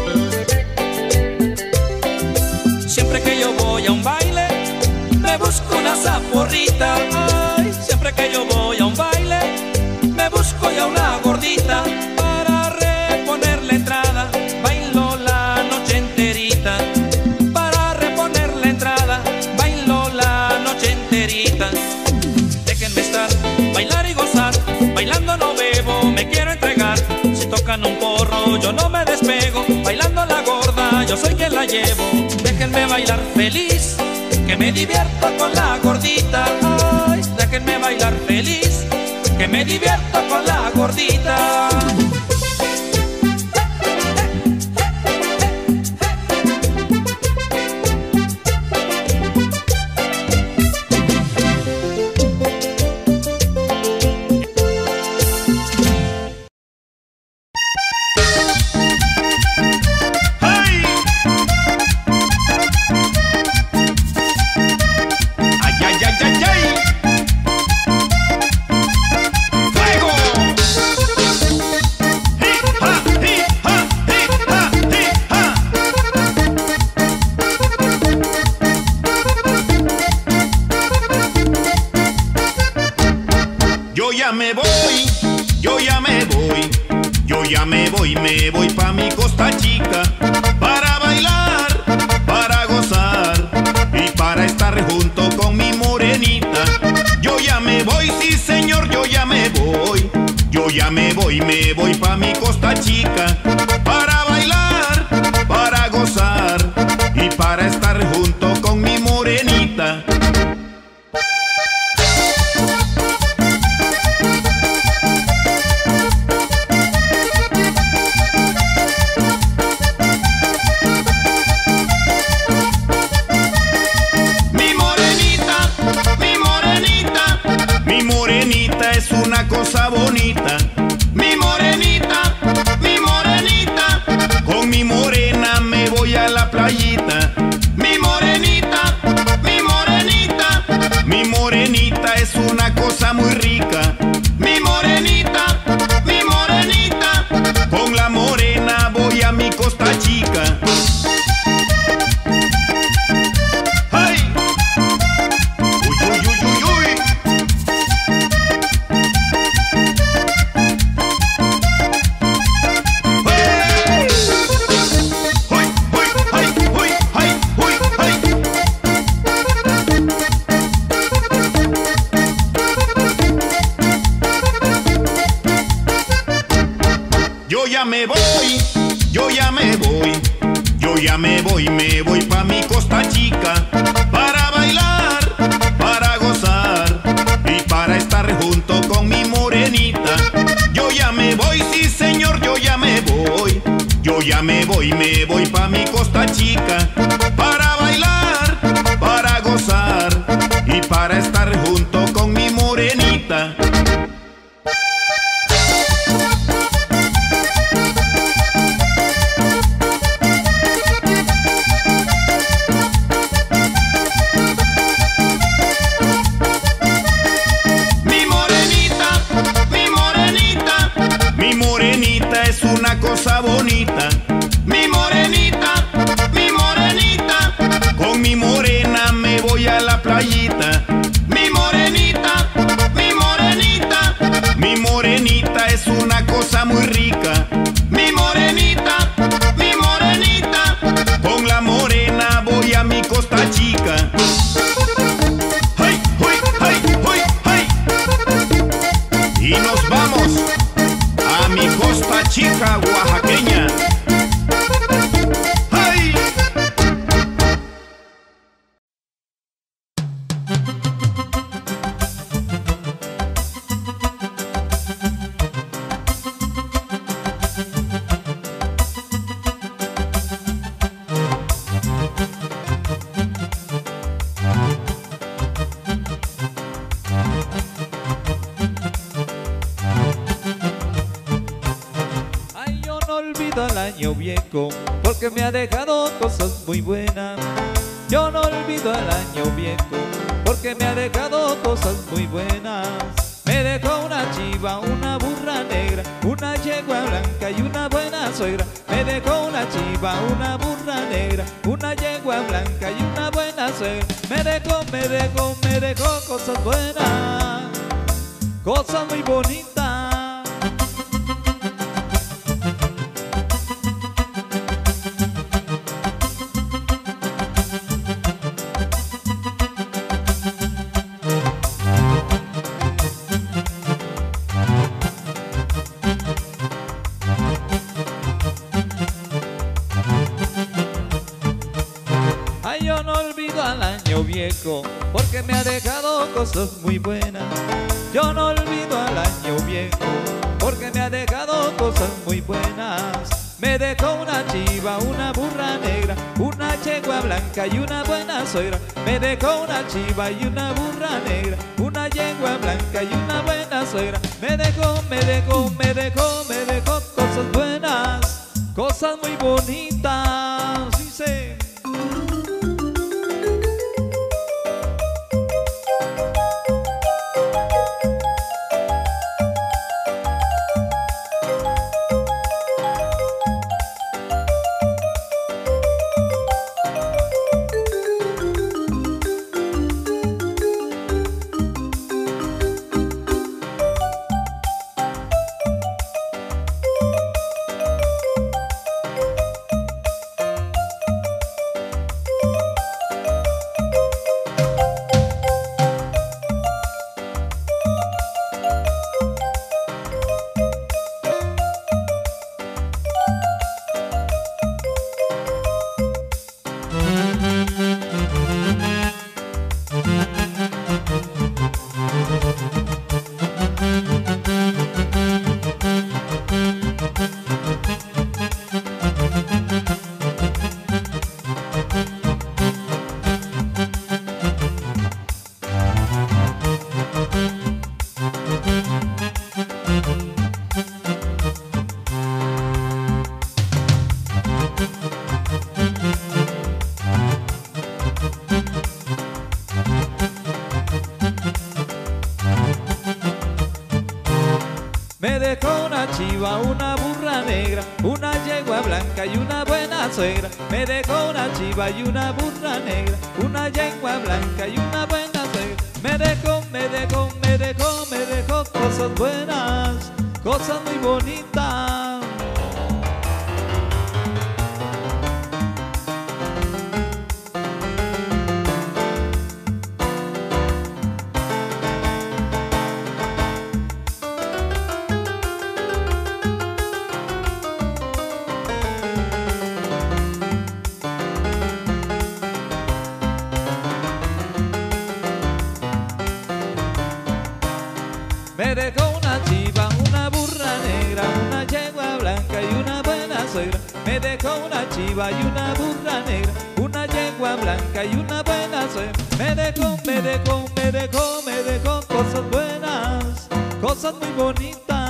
siempre que yo voy a un baile, me busco una zaporrita. Ay, siempre que yo voy a un baile, me busco ya una gordita para reponer la entrada. Bailo la noche enterita, para reponer la entrada. Bailo la noche enterita. Déjenme estar, bailar y gozar. Bailando no bebo, me quiero entregar. Si tocan un porro, yo no me despego. Bailando la gorda, yo soy quien la llevo. Déjenme bailar feliz, que me divierto con la gordita. Ay, déjenme bailar feliz, que me divierto con la gordita. Yo ya me voy, yo ya me voy, yo ya me voy, me voy pa' mi Costa Chica, para bailar, para gozar y para estar junto con mi morenita. Yo ya me voy, sí señor, yo ya me voy, yo ya me voy, me voy pa' mi Costa Chica, para bailar, para gozar y para estar junto con mi morenita. Mi morenita, mi morenita, mi morenita es una cosa bonita. Mi morenita, mi morenita, con mi morena me voy a la playita. Mi morenita, mi morenita, mi morenita es una cosa muy rica. Mi morenita, mi morenita, con la morena voy a mi Costa Chica. ¡Ay! ¡Uy, uy, uy, uy, uy! Yo ya me voy, yo ya me voy, yo ya me voy, me voy pa' mi Costa Chica, para bailar, para gozar y para estar junto con mi morenita. Yo ya me voy, sí señor, yo ya me voy, yo ya me voy, me voy pa' mi Costa Chica, para bailar, para gozar y para estar junto con mi morenita. Mi morenita es una cosa bonita. Mi morenita, mi morenita, con mi morena me voy a la playita. Mi morenita, mi morenita, mi morenita es una cosa muy rica. Mi morenita, mi morenita, con la morena voy a mi Costa Chica. ¡Hey, hey, hey, hey, hey! Y nos vamos a mi Costa Chica oaxaqueña. ¡Ay! Al año viejo porque me ha dejado cosas muy buenas. Yo no olvido al año viejo porque me ha dejado cosas muy buenas. Me dejó una chiva, una burra negra, una yegua blanca y una buena suegra. Me dejó una chiva, una burra negra, una yegua blanca y una buena suegra. Me dejó, me dejó, me dejó cosas buenas, cosas muy bonitas. Ay, yo no olvido al año viejo porque me ha dejado cosas muy buenas. Yo no olvido al año viejo porque me ha dejado cosas muy buenas. Me dejó una chiva, una burra negra, una yegua blanca y una buena suegra. Me dejó una chiva y una burra negra, una yegua blanca y una buena suegra. Me dejó, me dejó, me dejó, me dejó cosas buenas, cosas muy bonitas. Dice. chiva, una burra negra, una yegua blanca y una buena suegra. Me dejó una chiva y una burra negra, una yegua blanca y una buena suegra. Me dejó, me dejó, me dejó, me dejó cosas buenas, cosas muy bonitas. Me dejó una chiva, una burra negra, una yegua blanca y una buena suegra. Me dejó una chiva y una burra negra, una yegua blanca y una buena suegra. Me dejó, me dejó, me dejó, me dejó cosas buenas, cosas muy bonitas.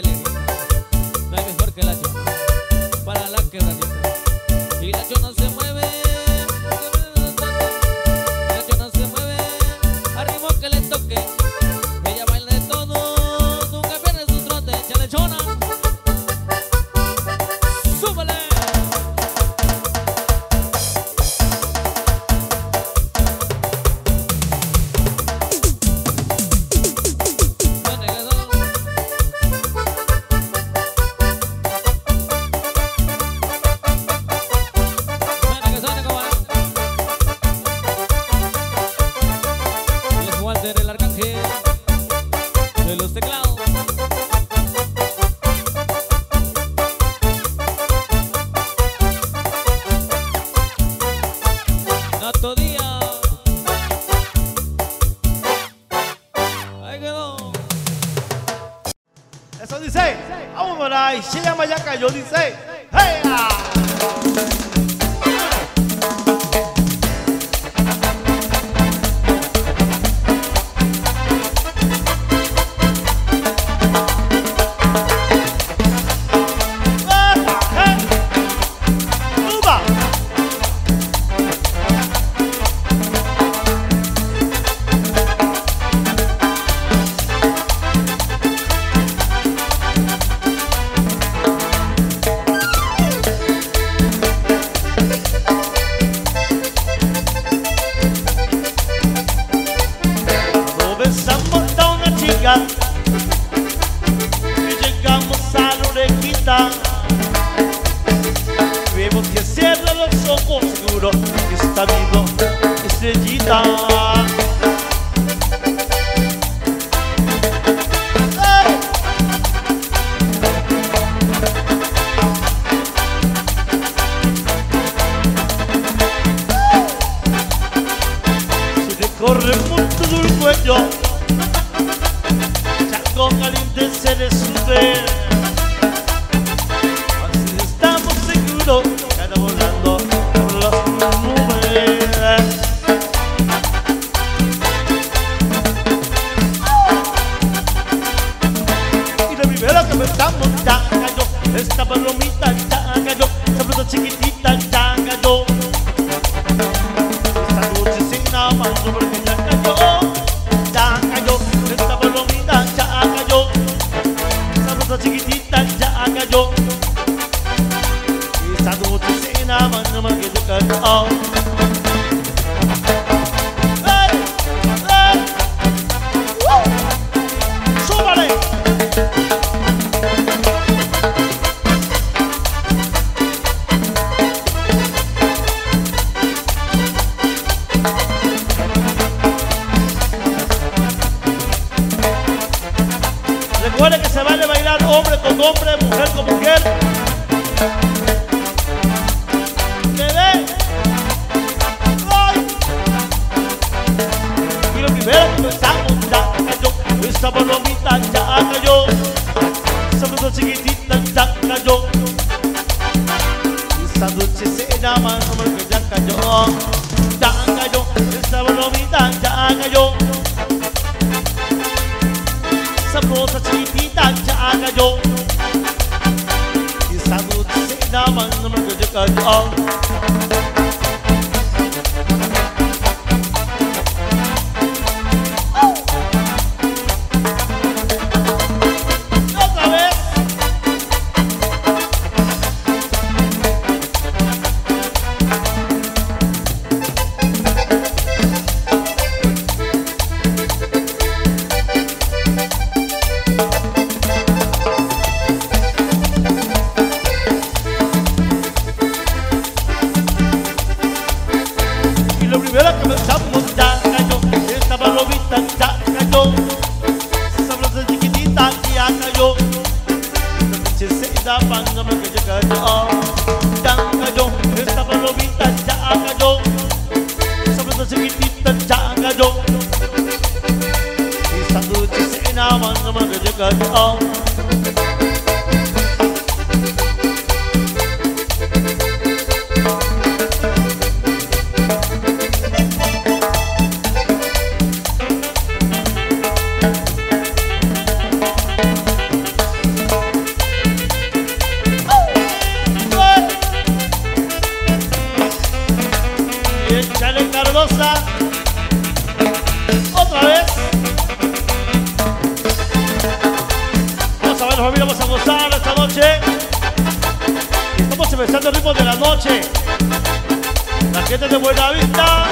Y la chona se mueve. se llama Ya Cayó, dice. ¡Hey! Y llegamos a la orejita, vemos que cierra los ojos, seguro que está viendo estrellita. ¡Hey! Se le corre mucho del cuello, con caliente se le sube. Así estamos seguros que anda volando por las nubes. Y la primera que pensamos ya cayó, esta palomita ya cayó, esa fruta chiquitita ya cayó. Esta noche sin nada más porque ya cayó, ya cayó, esta palomita ya cayó, esa fruta chiquitita ya cayó. Esta noche sin nada más que ya cayó. ¡Hey! ¡Hey! ¡Uh! ¡Súbale! Recuerden que se vale bailar hombre con hombre, mujer con mujer. ¡Bebé! ¡Ay! Y lo primero que pensamos ya cayó, esa palomita ya cayó, esa fruta chiquitita ya cayó. Esa dulce cena más hombre que ya cayó, ya cayó, esa palomita ya cayó. Esa cosa chiquitita ya cayó, y esa dulce nada más no me ya cayó. Otra vez. Y lo primero que pensamos ya cayó, esta palomita ya cayó, esa fruta chiquitita ya cayó. La leche se da pan, no me que ya cayó, ya cayó, esta palomita ya cayó, esa fruta chiquitita ya cayó. Esa dulce cena más no me que ya cayó. Échale Cardosa. Otra vez. Vamos a ver, familia, vamos a gozar esta noche. Estamos empezando el ritmo de la noche. La gente de Buenavista.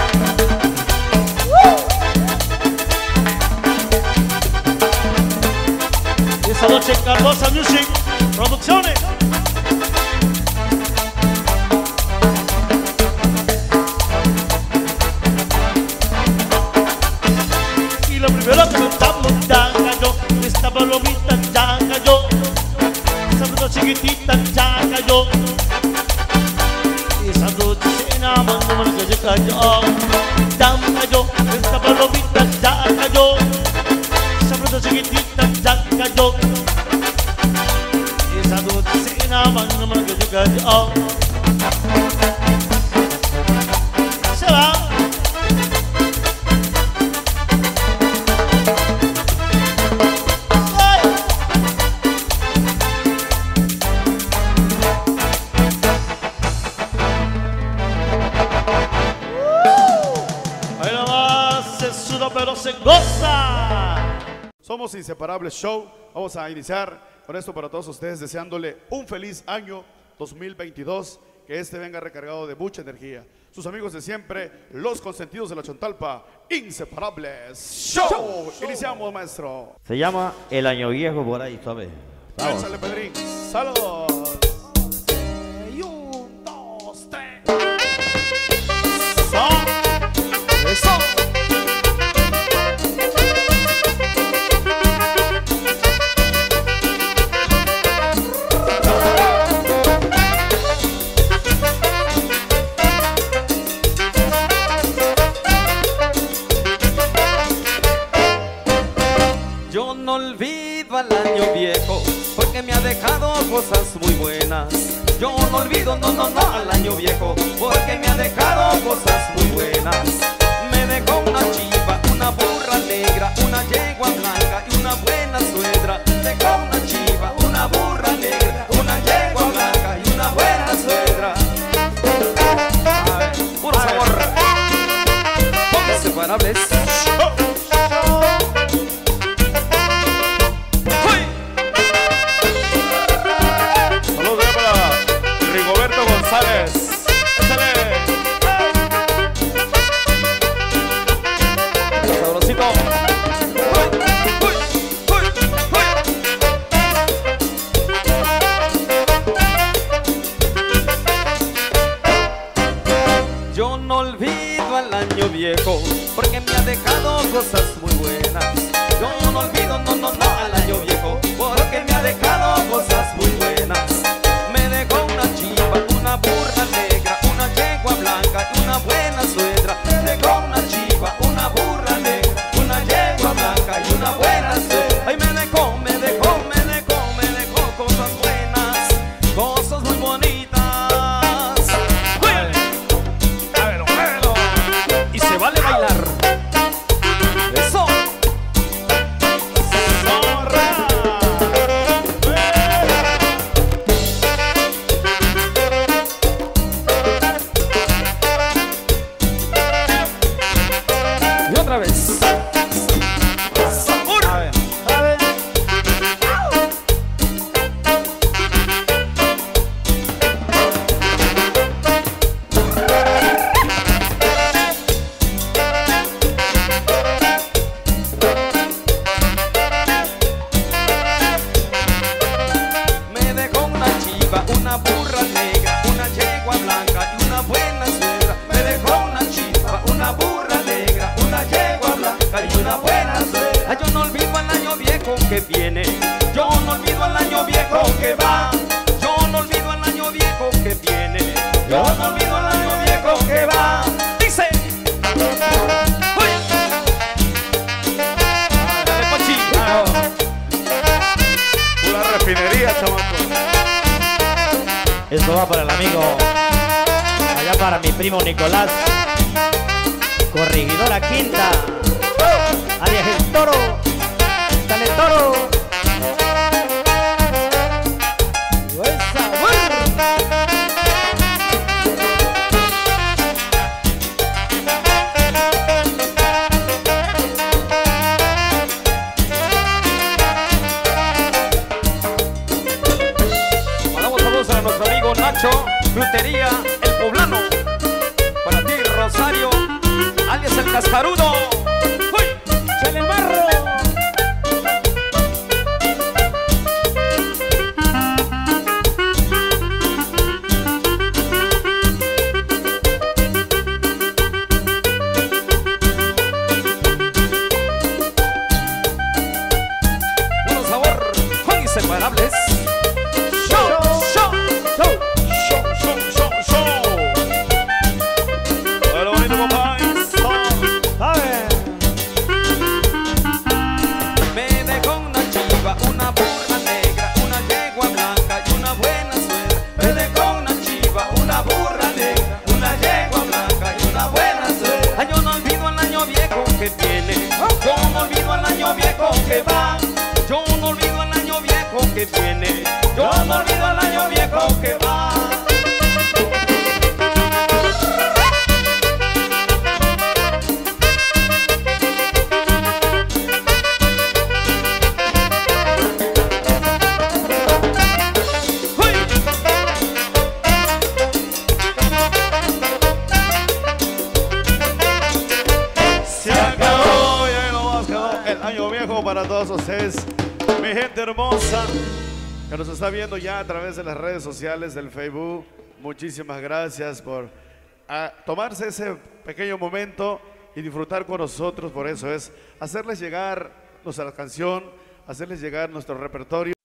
Y esta noche Cardosa Music Producciones. Pero que estamos ya cayó, esta palomita ya cayó, esa fruta chiquitita ya cayó. Y esa dulce cena más no me que ya cayó, ya cayó, esta palomita ya cayó, esa fruta chiquitita ya cayó. Y esa pero se goza. Somos Inseparables Show. Vamos a iniciar con esto para todos ustedes, deseándole un feliz año dos mil veintidós. Que este venga recargado de mucha energía. Sus amigos de siempre, los consentidos de la Chontalpa, Inseparables Show. Show. Iniciamos, maestro. Se llama El Año Viejo por ahí, ¿sabes? Échale, Pedrín. Saludos. Y un, dos, tres. Eso. Eso. Yo no olvido al año viejo porque me ha dejado cosas muy buenas. Yo no olvido, no, no, no, al año viejo porque me ha dejado cosas muy buenas. Me dejó una chiva, una burra negra, una yegua blanca y una buena suegra. Dejó una chiva, una burra negra, una yegua blanca y una buena suegra. A ver, puro sabor. Con Inseparables. Yo no olvido al año viejo porque me ha dejado cosas muy buenas. Yo no olvido, no, no, no, al año viejo porque me ha dejado cosas muy buenas. Me dejó una chiva, una burra negra, una yegua blanca y una buena suegra. Dejó una chiva, una burra negra, una yegua blanca y una buena suegra. Ay, me dejó, me dejó, me dejó, me dejó cosas buenas, cosas muy bonitas. Y se vale bailar. Eso. Zorra. Y otra vez. Sabor. A ver. A ver. Me dejó una chiva, una burra negra, una yegua blanca y una buena suegra. Me dejó una chiva, una burra negra, una yegua blanca y una buena suegra. Ay, yo no olvido al año viejo que viene, yo no olvido al año viejo que va. Yo no olvido al año viejo que viene, yo no olvido al año viejo que va. Dice. Uy. Dale, Pachi. Una refinería, chamaco. Esto va para el amigo, allá para mi primo Nicolás, Corregidora Quinta, alias el Toro. Dale, Toro. ¡Buen sabor! Mandamos saludos a nuestro amigo Nacho, Frutería El Poblano. Para ti, Rosario, alias El Cascarudo. ¡Uy! ¡Chale el barro! Puro sabor, con Inseparables. Show, show, show, show, show, show, show. Bueno, bonito, papá. A ver. Me dejó una chiva, una burra negra, una yegua blanca y una buena suegra. Me dejó una chiva, una burra negra, una yegua blanca y una buena suegra. Ay, yo no olvido al año viejo que viene, yo no olvido al año viejo que va. Yo no olvido al año viejo que viene, yo no olvido al año viejo que va. juego para todos ustedes, mi gente hermosa, que nos está viendo ya a través de las redes sociales del Facebook. Muchísimas gracias por a, tomarse ese pequeño momento y disfrutar con nosotros. Por eso es hacerles llegar nuestra canción, hacerles llegar nuestro repertorio.